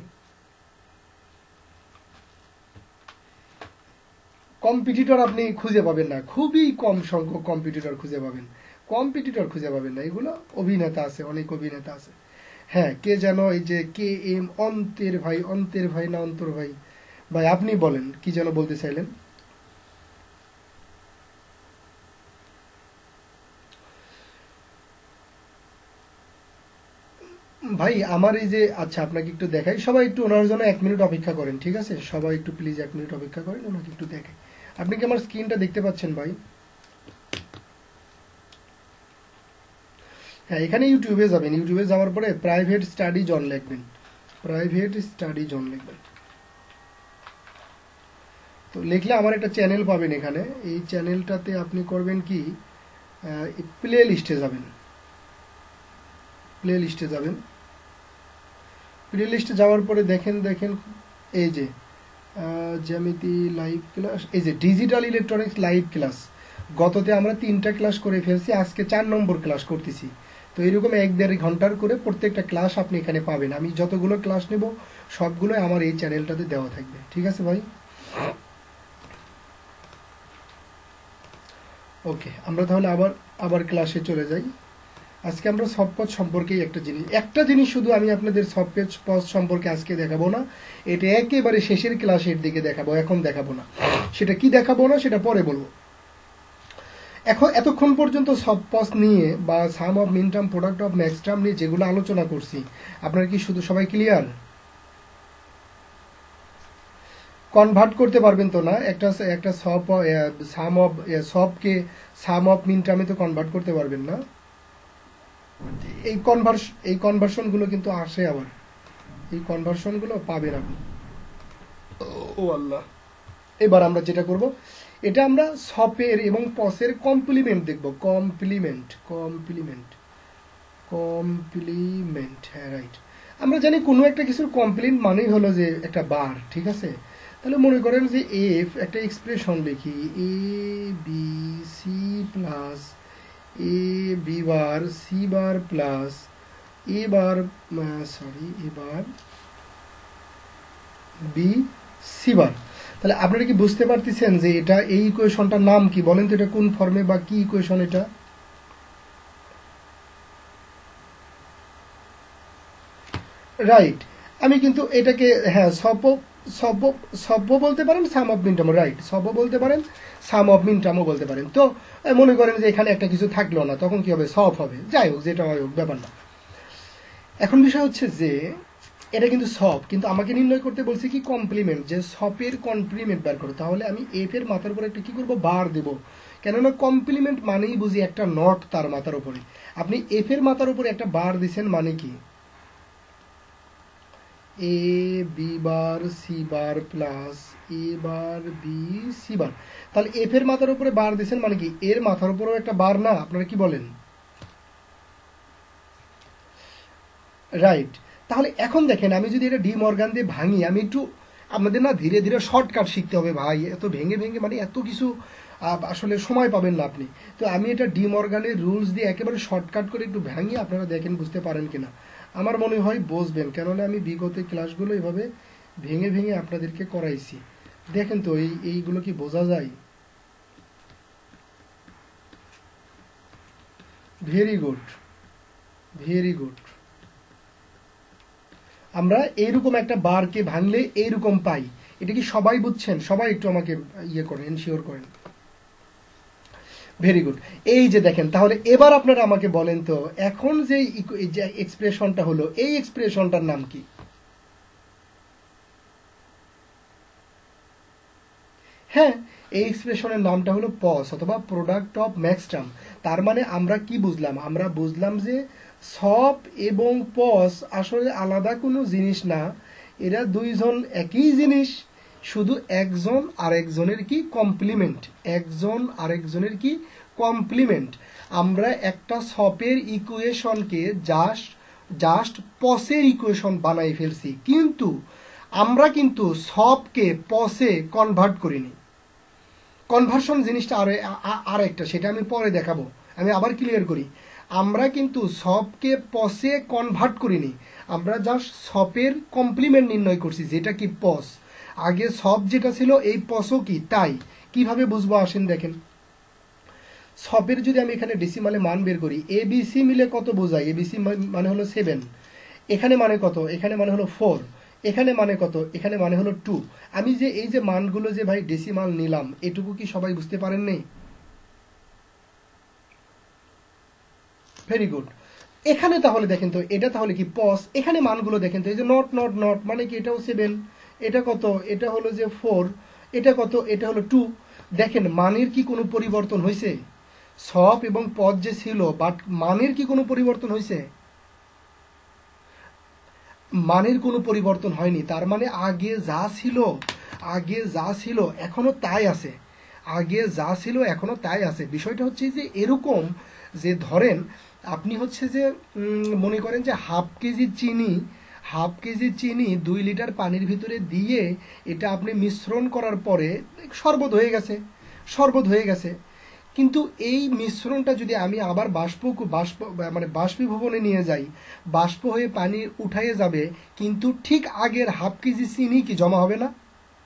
Speaker 1: কম্পিটিটর আপনি খুঁজে পাবেন না, খুবই কম সংখ্যক কম্পিটিটর খুঁজে পাবেন, কম্পিটিটর খুঁজে পাবেন না। এগুলো অভিনেতা আছে, অনেক অভিনেতা আছে। হ্যাঁ, কে যেন এই যে কে এম অন্তের ভাই, অন্তের ভাই না অন্তর ভাই, ভাই আপনি বলেন কি যেন বলতে চাইলেন? ভাই আমার এই যে, আচ্ছা আপনাকে একটু দেখাই, সবাই একটু ওনার জন্য এক মিনিট অপেক্ষা করেন, ঠিক আছে? সবাই একটু প্লিজ এক মিনিট অপেক্ষা করেন, ওনাকে একটু দেখাই। আপনি কি আমার স্ক্রিনটা দেখতে পাচ্ছেন ভাই? হ্যাঁ, এখানে ইউটিউবে যাবেন, ইউটিউবে যাওয়ার পরে প্রাইভেট স্টাডি জোন লিখবেন, প্রাইভেট স্টাডি জোন লিখবেন। তো লিখলে আমার একটা চ্যানেল পাবেন, এখানে এই চ্যানেলটাতে আপনি করবেন কি, প্লে লিস্টে যাবেন, প্লে লিস্টে যাবেন, প্লে লিস্টে যাওয়ার পরে দেখেন দেখেন এই যে জ্যামিতি লাইভ ক্লাস, এই যে ডিজিটাল ইলেকট্রনিক্স লাইভ ক্লাস, গততে আমরা তিনটা ক্লাস করে ফেলছি, আজকে চার নম্বর ক্লাস করতেছি। তো এরকম এক দেড় ঘন্টার করে প্রত্যেকটা ক্লাস আপনি এখানে পাবেন, আমি যতগুলো ক্লাস নেব সবগুলো আমার এই চ্যানেলটাতে দেওয়া থাকবে, ঠিক আছে ভাই? ওকে, আমরা তাহলে আবার আবার ক্লাসে চলে যাই। আজকে আমরা সবপথ সম্পর্কে একটা জিনিস একটা জিনিস শুধু আমি আপনাদের সবপথ পথ সম্পর্কে আজকে দেখাবো না, এটা একেবারে শেষের ক্লাসের দিকে দেখাবো, এখন দেখাবো না। সেটা কি দেখাবো না সেটা পরে বলবো। এখন এতক্ষণ পর্যন্ত সবপথ নিয়ে বা sum of min term, product of max term নিয়ে যেগুলো আলোচনা করছি, আপনারা কি শুধু সবাই ক্লিয়ার? কনভার্ট করতে পারবেন তো না? একটা একটা সব সাম অফ সবকে সাম অফ মিন টার্মে তো কনভার্ট করতে পারবেন না? এই কনভার্স এই কনভার্সনগুলো কিন্তু আসে, আবার এই কনভার্সনগুলো পাবেন আপনি। ও আল্লাহ, এবার আমরা যেটা করব, এটা আমরা সপের এবং পসের কমপ্লিমেন্ট দেখব, কমপ্লিমেন্ট কমপ্লিমেন্ট কমপ্লিমেন্ট হ্যাঁ রাইট। আমরা জানি কোনো একটা কিছুর কমপ্লিমেন্ট মানেই হলো যে একটা বার, ঠিক আছে? তাহলে মনে করেন যে এফ একটা এক্সপ্রেশন লিখি, A B C plus A B bar C bar plus A bar sorry A bar B C bar. তাহলে আপনারা কি বুঝতে পারতেছেন যে এটা এই ইকুয়েশনটার নাম কি? বলেন তো এটা কোন ফর্মে বা কি ইকুয়েশন এটা? রাইট, আমি কিন্তু এটাকে হ্যাঁ সব সব সব্য বলতে পারেন, sum of min term, right, সব্য বলতে পারেন, সাম অফ মিন টার্মও বলতে পারেন। তো মনে করেন যে এখানে একটা কিছু থাকলো না, তখন কি হবে? সব হবে, যাই হোক যেটা হয় হোক, ব্যাপার না। এখন বিষয় হচ্ছে যে এটা কিন্তু সব, কিন্তু আমাকে নির্ণয় করতে বলছে কি কমপ্লিমেন্ট, যে সপের কমপ্লিমেন্ট বের করো। তাহলে আমি এফ এর মাথার উপরে একটা কি করবো? বার দেব, কেননা কমপ্লিমেন্ট মানেই বুঝি একটা নট তার মাথার উপরে। আপনি এফ এর মাথার উপরে একটা বার দিচ্ছেন মানে কি? A B bar C bar plus A bar B C bar. তাহলে এফ এর মাথার উপরে বার দিচ্ছেন মানে কি এর মাথার উপরেও একটা বার, না? আপনারা কি বলেন? রাইট। তাহলে এখন দেখেন আমি যদি এটা ডি মর্গান দিয়ে ভাঙি, আমি একটু আপনাদের না ধীরে ধীরে শর্টকাট শিখতে হবে ভাই, এত ভেঙে ভেঙে মানে এত কিছু আসলে সময় পাবেন না আপনি। তো আমি এটা ডি মর্গানের রুলস দিয়ে একেবারে শর্টকাট করে একটু ভাঙি, আপনারা দেখেন বুঝতে পারেন কিনা। আমার মনে হয় বুঝবেন, কেননা আমি বিগত ক্লাসগুলো এভাবে ভেঙে ভেঙে আপনাদেরকে করাইছি। দেখেন তো এই এইগুলো কি বোঝা যায়? Very good, very good. আমরা এইরকম একটা বারকে ভাঙলে এইরকম পাই। এটা কি সবাই বুঝছেন? সবাই একটু আমাকে ইয়ে করেন, এনশিওর করেন। Very good. এই যে দেখেন, তাহলে এবার আপনারা আমাকে বলেন তো, এখন যে এক্সপ্রেশনটা হলো, এই এক্সপ্রেশনটার নাম কি? হ্যাঁ, এই এক্সপ্রেশনের নামটা হলো পস অথবা প্রোডাক্ট অফ ম্যাক্সটার্ম। তার মানে আমরা কি বুঝলাম? আমরা বুঝলাম যে সব এবং পস আসলে আলাদা কোনো জিনিস না, এরা দুইজন একই জিনিস, শুধু একজন আরেকজনের কি কমপ্লিমেন্ট, একজন আরেকজনের কি কমপ্লিমেন্ট। আমরা একটা সপের ইকুয়েশনকে জাস্ট জাস্ট পসের ইকুয়েশন বানাই ফেলছি, কিন্তু আমরা কিন্তু সবকে পসে কনভার্ট করিনি। কনভার্সন জিনিসটা আর আর একটা, সেটা আমি পরে দেখাবো। আমি আবার ক্লিয়ার করি, আমরা কিন্তু সবকে পসে কনভার্ট করিনি, আমরা জাস্ট সপের কমপ্লিমেন্ট নির্ণয় করছি, যেটা কি পস। আগে সব যেটা ছিল, এই পসও কি তাই। কিভাবে বুঝবো আসেন দেখেন। সবের যদি আমি এখানে ডেসিমালে মান বের করি, এ বি সি মিলে কত বোঝায়? এ বি সি মানে হলো সেভেন, এখানে মানে কত? এখানে মানে হলো ফোর, এখানে মানে কত? এখানে মানে হলো টু। আমি যে এই যে মানগুলো যে ভাই ডেসিমাল নিলাম, এটুকু কি সবাই বুঝতে পারেন নাই? Very good. এখানে তাহলে দেখেন তো, এটা তাহলে কি পস। এখানে মানগুলো দেখেন তো, এই যে নট নট নট মানে কি? এটাও সেভেন, এটা কত? এটা হলো যে ফোর, এটা কত? এটা হলো টু। দেখেন মানের কি কোনো পরিবর্তন হয়েছে? সব এবং পদ যে ছিল, বাট মানের কি কোনো পরিবর্তন হয়েছে? মানের কোনো পরিবর্তন হয়নি। তার মানে আগে যা ছিল, আগে যা ছিল এখনো তাই আছে, আগে যা ছিল এখনো তাই আছে। বিষয়টা হচ্ছে যে এরকম, যে ধরেন আপনি হচ্ছে যে মনে করেন যে হাফ কেজি চিনি, হাফ কেজি চিনি দুই লিটার পানির ভিতরে দিয়ে এটা আপনি মিশ্রণ করার পরে শরবত হয়ে গেছে, শরবত হয়ে গেছে। কিন্তু এই মিশ্রণটা যদি আমি আবার বাষ্প বাষ্প মানে বাষ্পীভবনে নিয়ে যাই, বাষ্প হয়ে পানি উঠাইয়ে যাবে, কিন্তু ঠিক আগের হাফ কেজি চিনি কি জমা হবে না?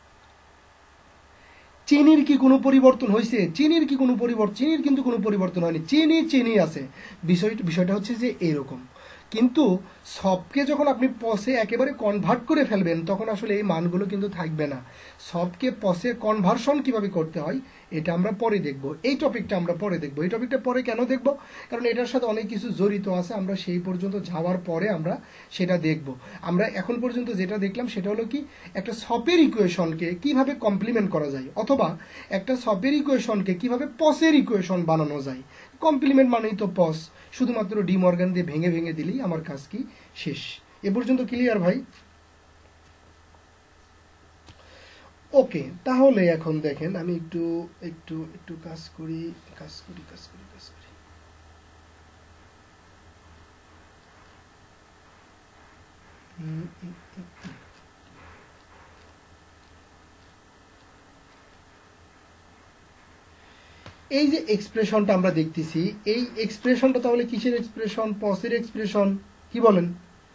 Speaker 1: চিনির কি কোনো পরিবর্তন হয়েছে? চিনির কি কোনো পরিবর্তন? চিনির কিন্তু কোনো পরিবর্তন হয়নি, চিনি চিনি আছে। বিষয়টা বিষয়টা হচ্ছে যে এরকম। কিন্তু সবকে যখন আপনি পসে একেবারে কনভার্ট করে ফেলবেন, তখন আসলে এই মানগুলো কিন্তু থাকবে না। সবকে পসে কনভার্সন কিভাবে করতে হয় এটা আমরা পরে দেখব, এই টপিকটা আমরা পরে দেখব। এই টপিকটা পরে কেন দেখব? কারণ এটার সাথে অনেক কিছু জড়িত আছে, আমরা সেই পর্যন্ত যাওয়ার পরে আমরা সেটা দেখব। আমরা এখন পর্যন্ত যেটা দেখলাম সেটা হলো কি, একটা সপের ইকুয়েশনকে কিভাবে কমপ্লিমেন্ট করা যায়, অথবা একটা সপের ইকুয়েশনকে কিভাবে পসের ইকুয়েশন বানানো যায়। কমপ্লিমেন্ট মানেই তো পস, শুধুমাত্র ডি মর্গান দিয়ে ভেঙে ভেঙে দিলেই আমার কাজ কি শেষ। এ পর্যন্ত ক্লিয়ার ভাই? ওকে, তাহলে এখন দেখেন আমি একটু একটু একটু কাজ করি কাজ করি কাজ করি কাজ করি এই যে এক্সপ্রেশনটা আমরা দেখতেছি, এই এক্সপ্রেশনটা তাহলে কিসের এক্সপ্রেশন? পসের এক্সপ্রেশন। কি বলেন?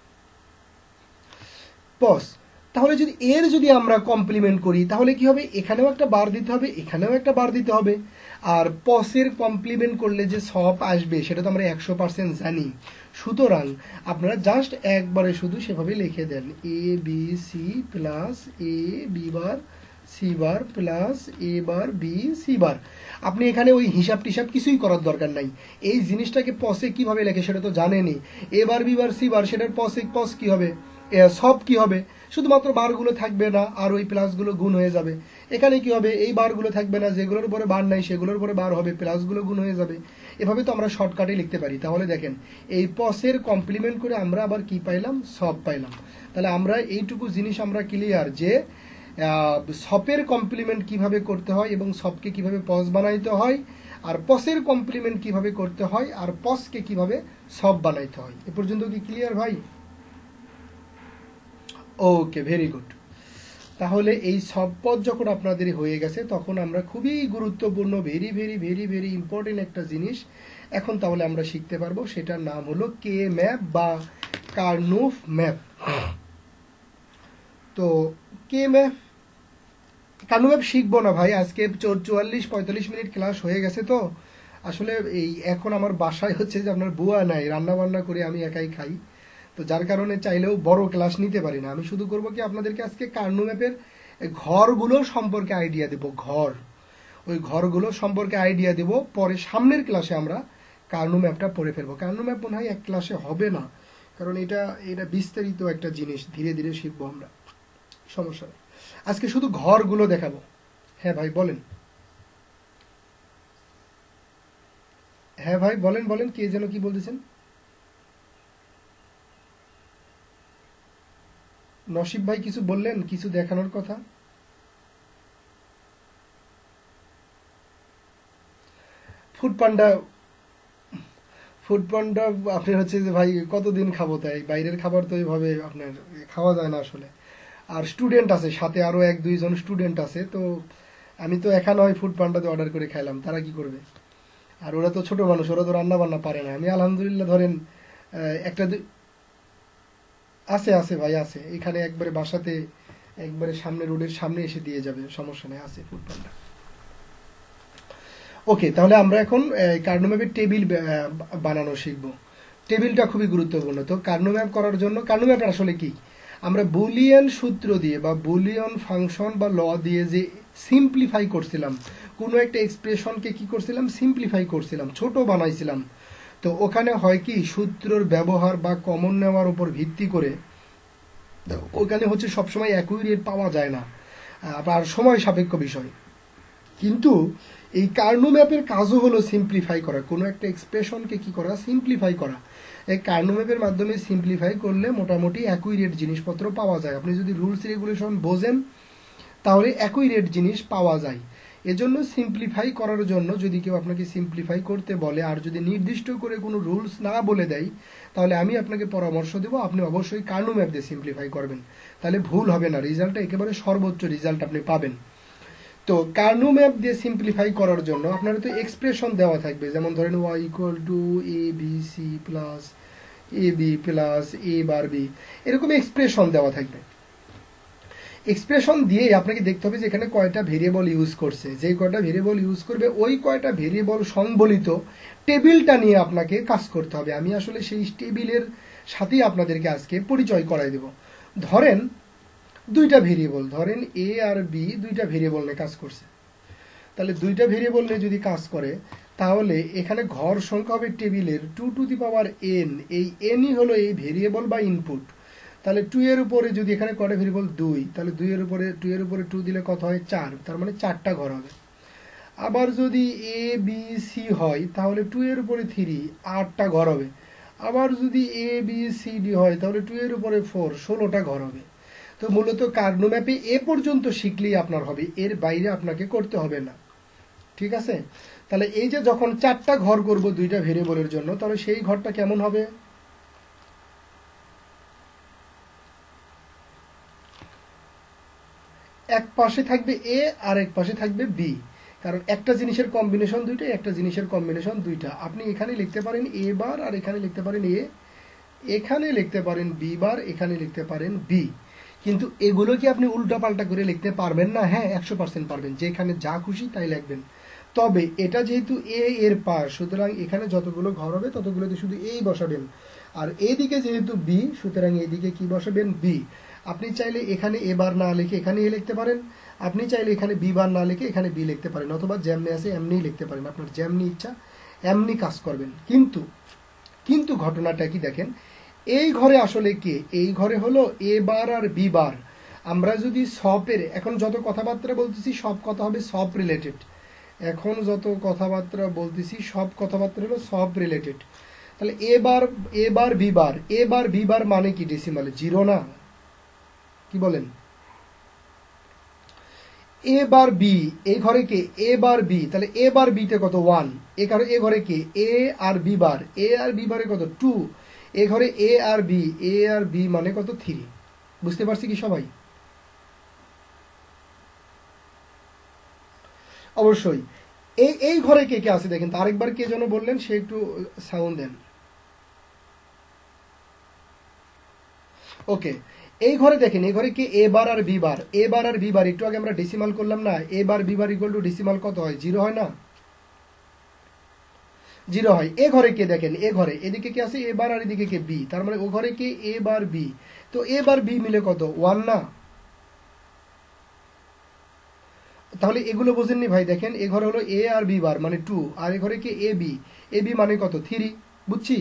Speaker 1: পস। তাহলে যদি এর যদি আমরা কমপ্লিমেন্ট করি, তাহলে কি হবে? এখানেও একটা বার দিতে হবে, এখানেও একটা বার দিতে হবে। আর পসের কমপ্লিমেন্ট করলে যে সব আসবে সেটা তো আমরা একশো পার্সেন্ট জানি। সুতরাং আপনারা জাস্ট একবারে শুধু সেভাবে লিখে দেন, A B C plus A B bar C bar plus A bar B C bar. আপনি এখানে ওই হিসাব টিসাব কিছুই করার দরকার নাই। এই জিনিসটাকে পসে কিভাবে লেখে সেটা তো জানেনই। এ বার বি বার সি বার, সেটার পসে পস কি হবে, সব কি হবে? শুধুমাত্র বারগুলো থাকবে না, আর ওই প্লাসগুলো গুণ হয়ে যাবে। এখানে কি হবে? এই বারগুলো থাকবে না, যেগুলোর উপরে বার নাই সেগুলোর উপরে বার হবে, প্লাসগুলো গুণ হয়ে যাবে। এভাবে তো আমরা শর্টকাটে লিখতে পারি। তাহলে দেখেন, এই পসের কমপ্লিমেন্ট করে আমরা আবার কি পাইলাম? সব পাইলাম। তাহলে আমরা এইটুকু জিনিস আমরা ক্লিয়ার যে সপের কমপ্লিমেন্ট কিভাবে করতে হয় এবং সবকে কিভাবে পস বানাইতে হয়, আর পসের কমপ্লিমেন্ট কিভাবে করতে হয়, আর পসকে কিভাবে সব বানাইতে হয়। এ পর্যন্ত কি ক্লিয়ার ভাই? Okay, very good. তাহলে এই সব পদ যখন আপনাদের হয়ে গেছে, তখন আমরা খুবই গুরুত্বপূর্ণ, very very very very important একটা জিনিস এখন তাহলে আমরা শিখতে পারবো, সেটার নাম হলো কে ম্যাপ বা কার্নুফ ম্যাপ। তো কে ম্যাপ কার্নুম্যাপ শিখবো না ভাই, আজকে চুয়াল্লিশ পঁয়তাল্লিশ মিনিট ক্লাস হয়ে গেছে। তো আসলে এই এখন আমার বাসায় হচ্ছে যে আপনার বুয়া নাই, রান্না বান্না করে আমি একাই খাই, তো যার কারণে চাইলেও বড় ক্লাস নিতে পারি না। আমি শুধু করবো কি আপনাদেরকে আজকে কার্নুম্যাপের ঘরগুলো সম্পর্কে আইডিয়া দেব, ঘর, ওই ঘরগুলো সম্পর্কে আইডিয়া দেব। পরে সামনের ক্লাসে আমরা কার্নুম্যাপটা পড়ে ফেলবো। কার্নুম্যাপ মনে হয় এক ক্লাসে হবে না, কারণ এটা এটা বিস্তারিত একটা জিনিস, ধীরে ধীরে শিখবো আমরা, সমস্যা নেই। আজকে শুধু ঘরগুলো দেখাবো। হ্যাঁ ভাই বলেন, হ্যাঁ ভাই বলেন বলেন, কে যেন কি বলতেছেন? নসিব ভাই কিছু বললেন, কিছু দেখানোর কথা? ফুড পান্ডা, ফুড পান্ডা আপনার হচ্ছে যে ভাই কতদিন খাবো, তাই বাইরের খাবার তো এইভাবে আপনার খাওয়া যায় না আসলে। আর স্টুডেন্ট আছে সাথে, আরো এক দুইজন স্টুডেন্ট আছে, তো আমি তো একা নয় ফুড পান্ডাতে অর্ডার করে খাইলাম, তারা কি করবে? আর ওরা তো ছোট মানুষ, ওরা তো রান্না বান্না পারে না। আমি আলহামদুলিল্লাহ ধরেন একটা আছে আছে ভাই আছে, এখানে একবারে বাসাতে একবারে সামনে, রোডের সামনে এসে দিয়ে যাবে, সমস্যা নেই, আছে ফুড পান্ডা। ওকে, তাহলে আমরা এখন কার্নোম্যাপের টেবিল বানানো শিখব। টেবিলটা খুবই গুরুত্বপূর্ণ। তো কার্নোম্যাপ করার জন্য, কার্নোম্যাপ আসলে কি, আমরা বুলিয়ান সূত্র দিয়ে বা বুলিয়ান ফাংশন বা ল দিয়ে যে সিম্পলিফাই করছিলাম, কোনো একটা এক্সপ্রেশনকে কি করছিলাম, সিম্পলিফাই করছিলাম, ছোট বানাইছিলাম। তো ওখানে হয় কি, সূত্রর ব্যবহার বা কমন নেওয়ার উপর ভিত্তি করে ওখানে হচ্ছে সবসময় একই রেট পাওয়া যায় না, আর সময় সাপেক্ষ বিষয়। কিন্তু এই কার্নোম্যাপের কাজও হলো সিম্পলিফাই করা, কোনো একটা এক্সপ্রেশনকে কি করা, সিম্পলিফাই করা। এই কার্নোম্যাপের মাধ্যমে সিম্পলিফাই করলে মোটামুটি একই রেট জিনিসপত্র পাওয়া যায়। আপনি যদি রুলস রেগুলেশন বোঝেন তাহলে একই রেট জিনিস পাওয়া যায়। এজন্য সিম্পলিফাই করার জন্য যদি কেউ আপনাকে সিম্পলিফাই করতে বলে, আর যদি নির্দিষ্ট করে কোনো রুলস না বলে দেয়, তাহলে আমি আপনাকে পরামর্শ দেব আপনি অবশ্যই কার্নোম্যাপ দিয়ে সিম্পলিফাই করবেন, তাহলে ভুল হবে না, রিজাল্টটা একেবারে সর্বোচ্চ রিজাল্ট আপনি পাবেন। তো কার্নোম্যাপ দিয়ে সিম্পলিফাই করার জন্য আপনার তো এক্সপ্রেশন দেওয়া থাকবে, যেমন ধরেন Y equal to A B C plus A B plus A bar B, এরকম এক্সপ্রেশন দেওয়া থাকবে। এক্সপ্রেশন দিয়ে আপনাকে দেখতে হবে যে এখানে কয়টা ভেরিয়েবল ইউজ করছে, যে কয়টা ভেরিয়েবল ইউজ করবে ওই কয়টা ভেরিয়েবল সংবলিত টেবিলটা নিয়ে আপনাকে কাজ করতে হবে। আমি আসলে সেই টেবিলের সাথেই আপনাদেরকে আজকে পরিচয় করাই দেব। ধরেন দুইটা ভেরিয়েবল, ধরেন এ আর বি দুইটা ভেরিয়েবল নিয়ে কাজ করছে, তাহলে দুইটা ভেরিয়েবল নিয়ে যদি কাজ করে তাহলে এখানে ঘর সংখ্যা হবে টেবিলের two to the power N, এই এনই হলো এই ভেরিয়েবল বা ইনপুট। তাহলে টু এর উপরে যদি এখানে কয়টা ভেরিয়েবল, দুই, তাহলে দুই এর উপরে টু এর উপরে টু দিলে কত হয়, চার, তার মানে চারটা ঘর হবে। আবার যদি এ বি সি হয় তাহলে টু এর উপরে থ্রি, আটটা ঘর হবে। আবার যদি এ বি সি ডি হয় তাহলে টু এর উপরে ফোর, ষোলোটা ঘর হবে। তো মূলত কার্নোম্যাপে এ পর্যন্ত শিখলেই আপনার হবে, এর বাইরে আপনাকে করতে হবে না, ঠিক আছে? তাহলে এই যে যখন চারটা ঘর করব দুইটা ভেরিয়েবলের জন্য, তাহলে সেই ঘরটা কেমন হবে, এক পাশে থাকবে এ আর এক পাশে থাকবে বি, কারণ একটা জিনিসের কম্বিনেশন দুইটা, একটা জিনিসের কম্বিনেশন দুইটা। আপনি এখানে লিখতে পারেন এ বার আর এখানে লিখতে পারেন এ, এখানে লিখতে পারেন বি বার, এখানে লিখতে পারেন বি। কিন্তু এগুলো কি আপনি উল্টা পাল্টা করে লিখতে পারবেন না? হ্যাঁ, একশো পার্সেন্ট পারবেন, যেখানে যা খুশি তাই লিখবেন। তবে এটা যেহেতু এ এর পাশ, সুতরাং এখানে যতগুলো ঘর হবে ততগুলোতে শুধু এই বসাবেন, আর এদিকে যেহেতু বি, সুতরাং এদিকে কি বসাবেন, বি। আপনি চাইলে এখানে এ বার না লিখে এখানে এ লিখতে পারেন, আপনি চাইলে এখানে বি বার না লিখে এখানে বি লিখতে পারেন, অথবা যেমনি আছে এমনি লিখতে পারেন, আপনার যেমনি ইচ্ছা এমনি কাজ করবেন। কিন্তু কিন্তু ঘটনাটা কি দেখেন, এই ঘরে আসলে কে, এই ঘরে হলো এ বার আর বি বার। আমরা যদি সপের, এখন যত কথাবার্তা বলতেছি সব কথা হবে সপ রিলেটেড, এখন যত কথাবার্তা বলতেছি সব কথাবার্তা হলো সব রিলেটেড। তাহলে এ বার এ বার বি বার, এ বার বি বার মানে কি ডেসিমালে জিরো না, কি বলেন? এ বার বি, এই ঘরে কে, এ বার বি, তাহলে এ বার বি তে কত, ওয়ান। এ ঘরে এ ঘরে কে, এ আর বি বার, এ আর বি বারে কত, টু। এ ঘরে এ আর বি, এ আর বি মানে কত, থ্রি। বুঝতে পারছি কি সবাই? অবশ্যই। এই এই ঘরে কে কে আছে দেখেন তো, আরেকবার কে যেন বললেন, সে একটু সাউন্ড দেন। ওকে, এই ঘরে দেখেন, এই ঘরে কি এ বার আর বি বার, এ বার আর বি বার একটু আগে আমরা ডেসিমাল করলাম না, A bar B bar equal to decimal কত হয়? জিরো হয় না? জিরো হয়। এ ঘরে কে দেখেন, এ ঘরে এদিকে কি আছে? এ বার আর এদিকে কে? বি। তার মানে ও ঘরে কি এ বার বি, তো এ বার বি মিলে কত? ওয়ান না? তাহলে এগুলো বোঝেননি ভাই? দেখেন এ ঘরে হলো এ আর বি বার মানে টু, আর এ ঘরে কি এ বি, এ বি মানে কত? থ্রি। বুঝছি?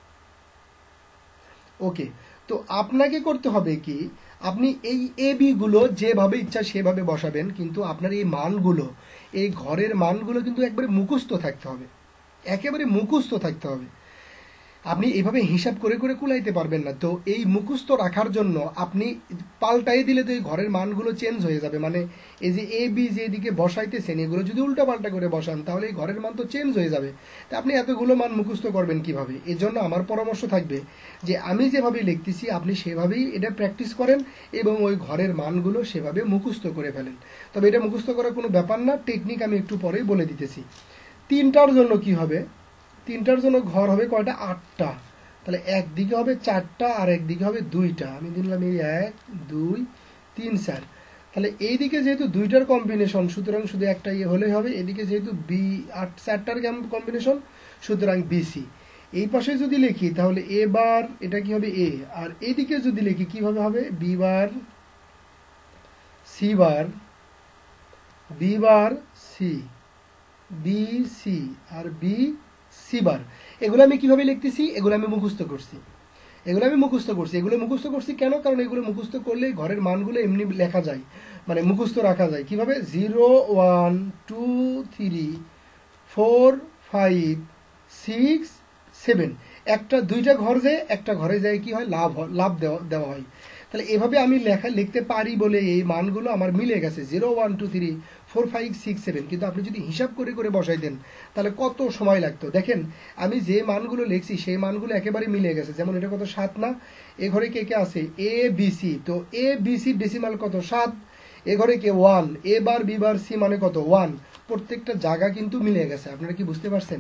Speaker 1: ওকে, তো আপনাকে করতে হবে কি, আপনি এই এ বি গুলো যেভাবে ইচ্ছা সেভাবে বসাবেন, কিন্তু আপনার এই মানগুলো, এই ঘরের মানগুলো কিন্তু একবারে মুখস্থ থাকতে হবে, একেবারে মুখস্থ থাকতে হবে। আপনি এভাবে হিসাব করে করে কুলাইতে পারবেন না। তো এই মুখস্থ রাখার জন্য আপনি পাল্টাই দিলে তো এই ঘরের মানগুলো চেঞ্জ হয়ে যাবে। মানে এই যে এ বি যে এদিকে বসাইতেছেন, এগুলো যদি উল্টা পাল্টা করে বসান তাহলে এই ঘরের মান তো চেঞ্জ হয়ে যাবে। তা আপনি এতগুলো মান মুখস্থ করবেন কিভাবে? এর জন্য আমার পরামর্শ থাকবে যে আমি যেভাবে লিখতেছি আপনি সেভাবেই এটা প্র্যাকটিস করেন এবং ওই ঘরের মানগুলো সেভাবে মুখস্থ করে ফেলেন। তবে এটা মুখস্থ করার কোনো ব্যাপার না, টেকনিক আমি একটু পরেই বলে দিতেছি। তিনটার জন্য কি হবে? তিনটার জন্য ঘর হবে কয়টা? আটটা। তাহলে একদিকে হবে চারটা আর একদিকে হবে দুইটা। আমি দিলাম এই এক দুই তিন চার। তাহলে এইদিকে যেহেতু দুইটার কম্বিনেশন, সুতরাং শুধু একটা ইয়ে হলেই হবে। এদিকে যেহেতু বি আট চারটার কম্বিনেশন, সুতরাং বিসি। এই পাশে যদি লিখি তাহলে এ বার এটা কি হবে? এ। আর এইদিকে যদি লিখি কিভাবে হবে? B bar C bar, B bar C, B C আর বি সি বার। এগুলো আমি কিভাবে লিখতেছি? এগুলো আমি মুখস্থ করছি, এগুলো আমি মুখস্থ করছি এগুলো মুখস্থ করছি কেন? কারণ এগুলো মুখস্থ করলে ঘরের মানগুলো এমনি লেখা যায়, মানে মুখস্থ রাখা যায়। কিভাবে? Zero one two three four five six seven. একটা দুইটা ঘর যায়, একটা ঘরে যায় কি হয়? লাভ লাভ দেওয়া দেওয়া হয়। তাহলে এভাবে আমি লেখা লিখতে পারি বলে এই মানগুলো আমার মিলে গেছে, zero one two three four five six seven. কিন্তু আপনি যদি হিসাব করে করে বসাই দেন তাহলে কত সময় লাগতো। দেখেন আমি যে মানগুলো লিখছি সেই মানগুলো একেবারে মিলে গেছে। যেমন এটা কত? সাত না? এ ঘরে কে কে আছে? A B C. তো এ বি সি ডেসিমাল কত? সাত। এ ঘরে কে? One. A bar B bar C মানে কত? ওয়ান। প্রত্যেকটা জায়গা কিন্তু মিলে গেছে। আপনারা কি বুঝতে পারছেন?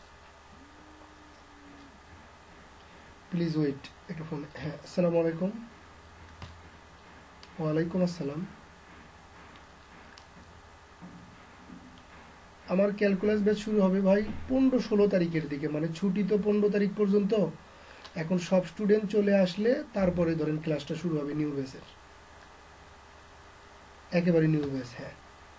Speaker 1: প্লিজ ওয়েট একটা ফোন। হ্যাঁ, আসসালামু আলাইকুম। ওয়ালাইকুম আসসালাম। আমার ক্যালকুলাস ব্যাচ শুরু হবে ভাই পনেরো ষোলো তারিখের দিকে, মানে ছুটি তো পনেরো তারিখ পর্যন্ত। এখন সব স্টুডেন্ট চলে আসলে তারপরে ধরেন ক্লাসটা শুরু হবে নিউ ব্যাচের, একেবারে নিউ ব্যাচ। হ্যাঁ,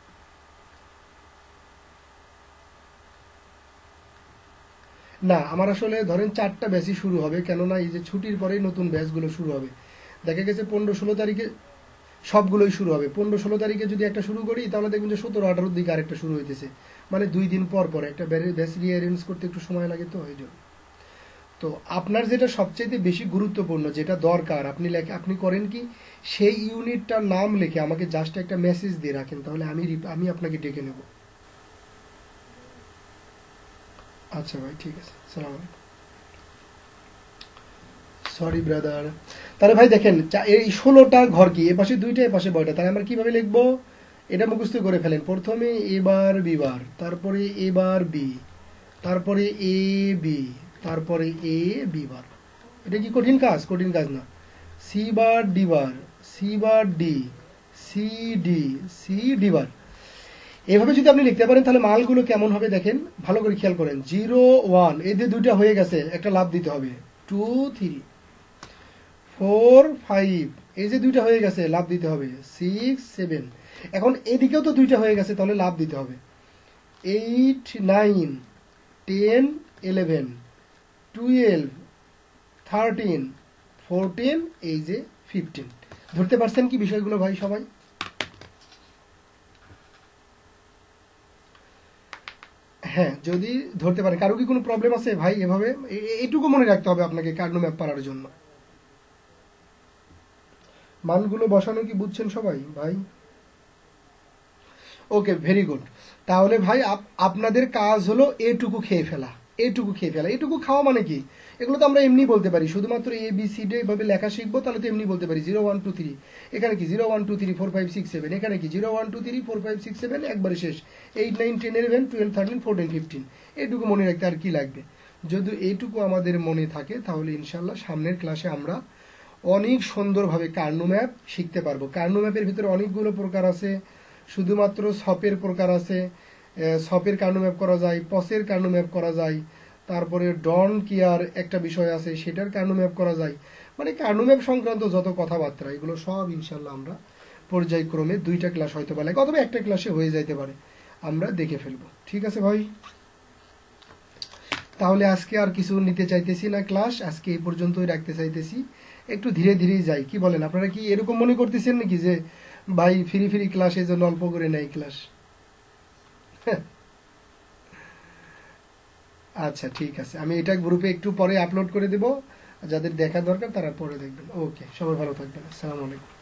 Speaker 1: না আমার আসলে ধরেন চারটা ব্যাচই শুরু হবে, কেননা এই যে ছুটির পরেই নতুন ব্যাচগুলো শুরু হবে। দেখা গেছে পনেরো ষোলো তারিখে সবগুলোই শুরু হবে। পনেরো ষোলো তারিখে যদি একটা শুরু করি তাহলে দেখবেন যে সতেরো আঠারোর দিকে আরেকটা শুরু হইতেছে, মানে দুই দিন পর পর একটা ব্যাচ রিঅ্যারেঞ্জ করতে একটু সময় লাগে, তো এই জন্য। তো আপনার যেটা সবচেয়ে বেশি গুরুত্বপূর্ণ, যেটা দরকার আপনি লেখে আপনি করেন কি, সেই ইউনিটটার নাম লিখে আমাকে জাস্ট একটা মেসেজ দিয়ে রাখেন, তাহলে আমি আমি আপনাকে ডেকে নেব। আচ্ছা ভাই, ঠিক আছে। সালাম আলাইকুম। Sorry brother. তাহলে ভাই দেখেন এই ষোলোটা ঘর কি, এ পাশে দুইটা এ পাশে বয়টা, তাহলে আমরা কিভাবে লিখবো? এটা মুখস্থ করে ফেলেন। প্রথমে এবার বিবার, তারপরে এবার বি, তারপরে এ বি, তারপরে এ বি বার। এটা কি কঠিন কাজ? কঠিন কাজ না। C bar D bar, C bar D, C D, C D bar. এভাবে যদি আপনি লিখতে পারেন তাহলে মালগুলো কেমন হবে দেখেন, ভালো করে খেয়াল করেন। জিরো ওয়ান, এদের দুইটা হয়ে গেছে, একটা লাভ দিতে হবে। টু থ্রি ফোর ফাইভ, এই যে দুইটা হয়ে গেছে, লাভ দিতে হবে। সিক্স সেভেন, এখন এদিকেও তো দুইটা হয়ে গেছে, তাহলে লাভ দিতে হবে। Eight nine ten eleven twelve thirteen fourteen, এই যে ফিফটিন। ধরতে পারছেন কি বিষয়গুলো ভাই সবাই? হ্যাঁ, যদি ধরতে পারে। কারো কি কোনো প্রবলেম আছে ভাই? এভাবে এইটুকু মনে রাখতে হবে আপনাকে কার্নো ম্যাপ পারার জন্য। মানগুলো বসানো কি বুঝছেন সবাই ভাই? Okay, very good. তাহলে ভাই আপনাদের কাজ হলো এটুকু খেয়ে ফেলা, এটুকু খেয়ে ফেলা। এটুকু খাওয়া মানে কি? এগুলো তো আমরা এমনি বলতে পারি, শুধুমাত্র এ বি সি ডি এভাবে লেখা শিখবো তাহলে তো এমনি বলতে পারি। জিরো ওয়ান টু থ্রি, এখানে কি zero one two three four five six seven, এখানে কি zero one two three four five six seven, একবারে শেষ। Eight nine ten eleven twelve thirteen fourteen fifteen, এইটুকু মনে রাখতে আর কি লাগবে? যদি এইটুকু আমাদের মনে থাকে তাহলে ইনশাল্লাহ সামনের ক্লাসে আমরা অনেক সুন্দরভাবে কার্নো ম্যাপ শিখতে পারবো। কার্নো ম্যাপের ভিতরে অনেকগুলো প্রকার আছে, শুধুমাত্র সপের প্রকার আছে, সপের কার্নো ম্যাপ করা যায়, পসের কার্নো ম্যাপ করা যায়, তারপরে ডন কেয়ার একটা বিষয় আছে সেটার কার্নো ম্যাপ করা যায়। মানে কার্নো ম্যাপ সংক্রান্ত যত কথাবার্তা এগুলো সব ইনশাল্লাহ আমরা পর্যায়ক্রমে দুইটা ক্লাস হয়তো বা লাগে অথবা একটা ক্লাসে হয়ে যাইতে পারে, আমরা দেখে ফেলবো। ঠিক আছে ভাই, তাহলে আজকে আর কিছু নিতে চাইতেছি না ক্লাস, আজকে এই পর্যন্তই রাখতে চাইতেছি। একটু ধীরে ধীরেই যাই, কি বলেন আপনারা? কি এরকম মনে করতেছেন নাকি যে ভাই ফ্রি ফ্রি ক্লাস এই জন্য অল্প করে নেয় ক্লাস? আচ্ছা ঠিক আছে, আমি এটা গ্রুপে একটু পরে আপলোড করে দেব, যাদের দেখা দরকার তারা পরে দেখবেন। ওকে, সবাই ভালো থাকবেন, আসসালামু আলাইকুম।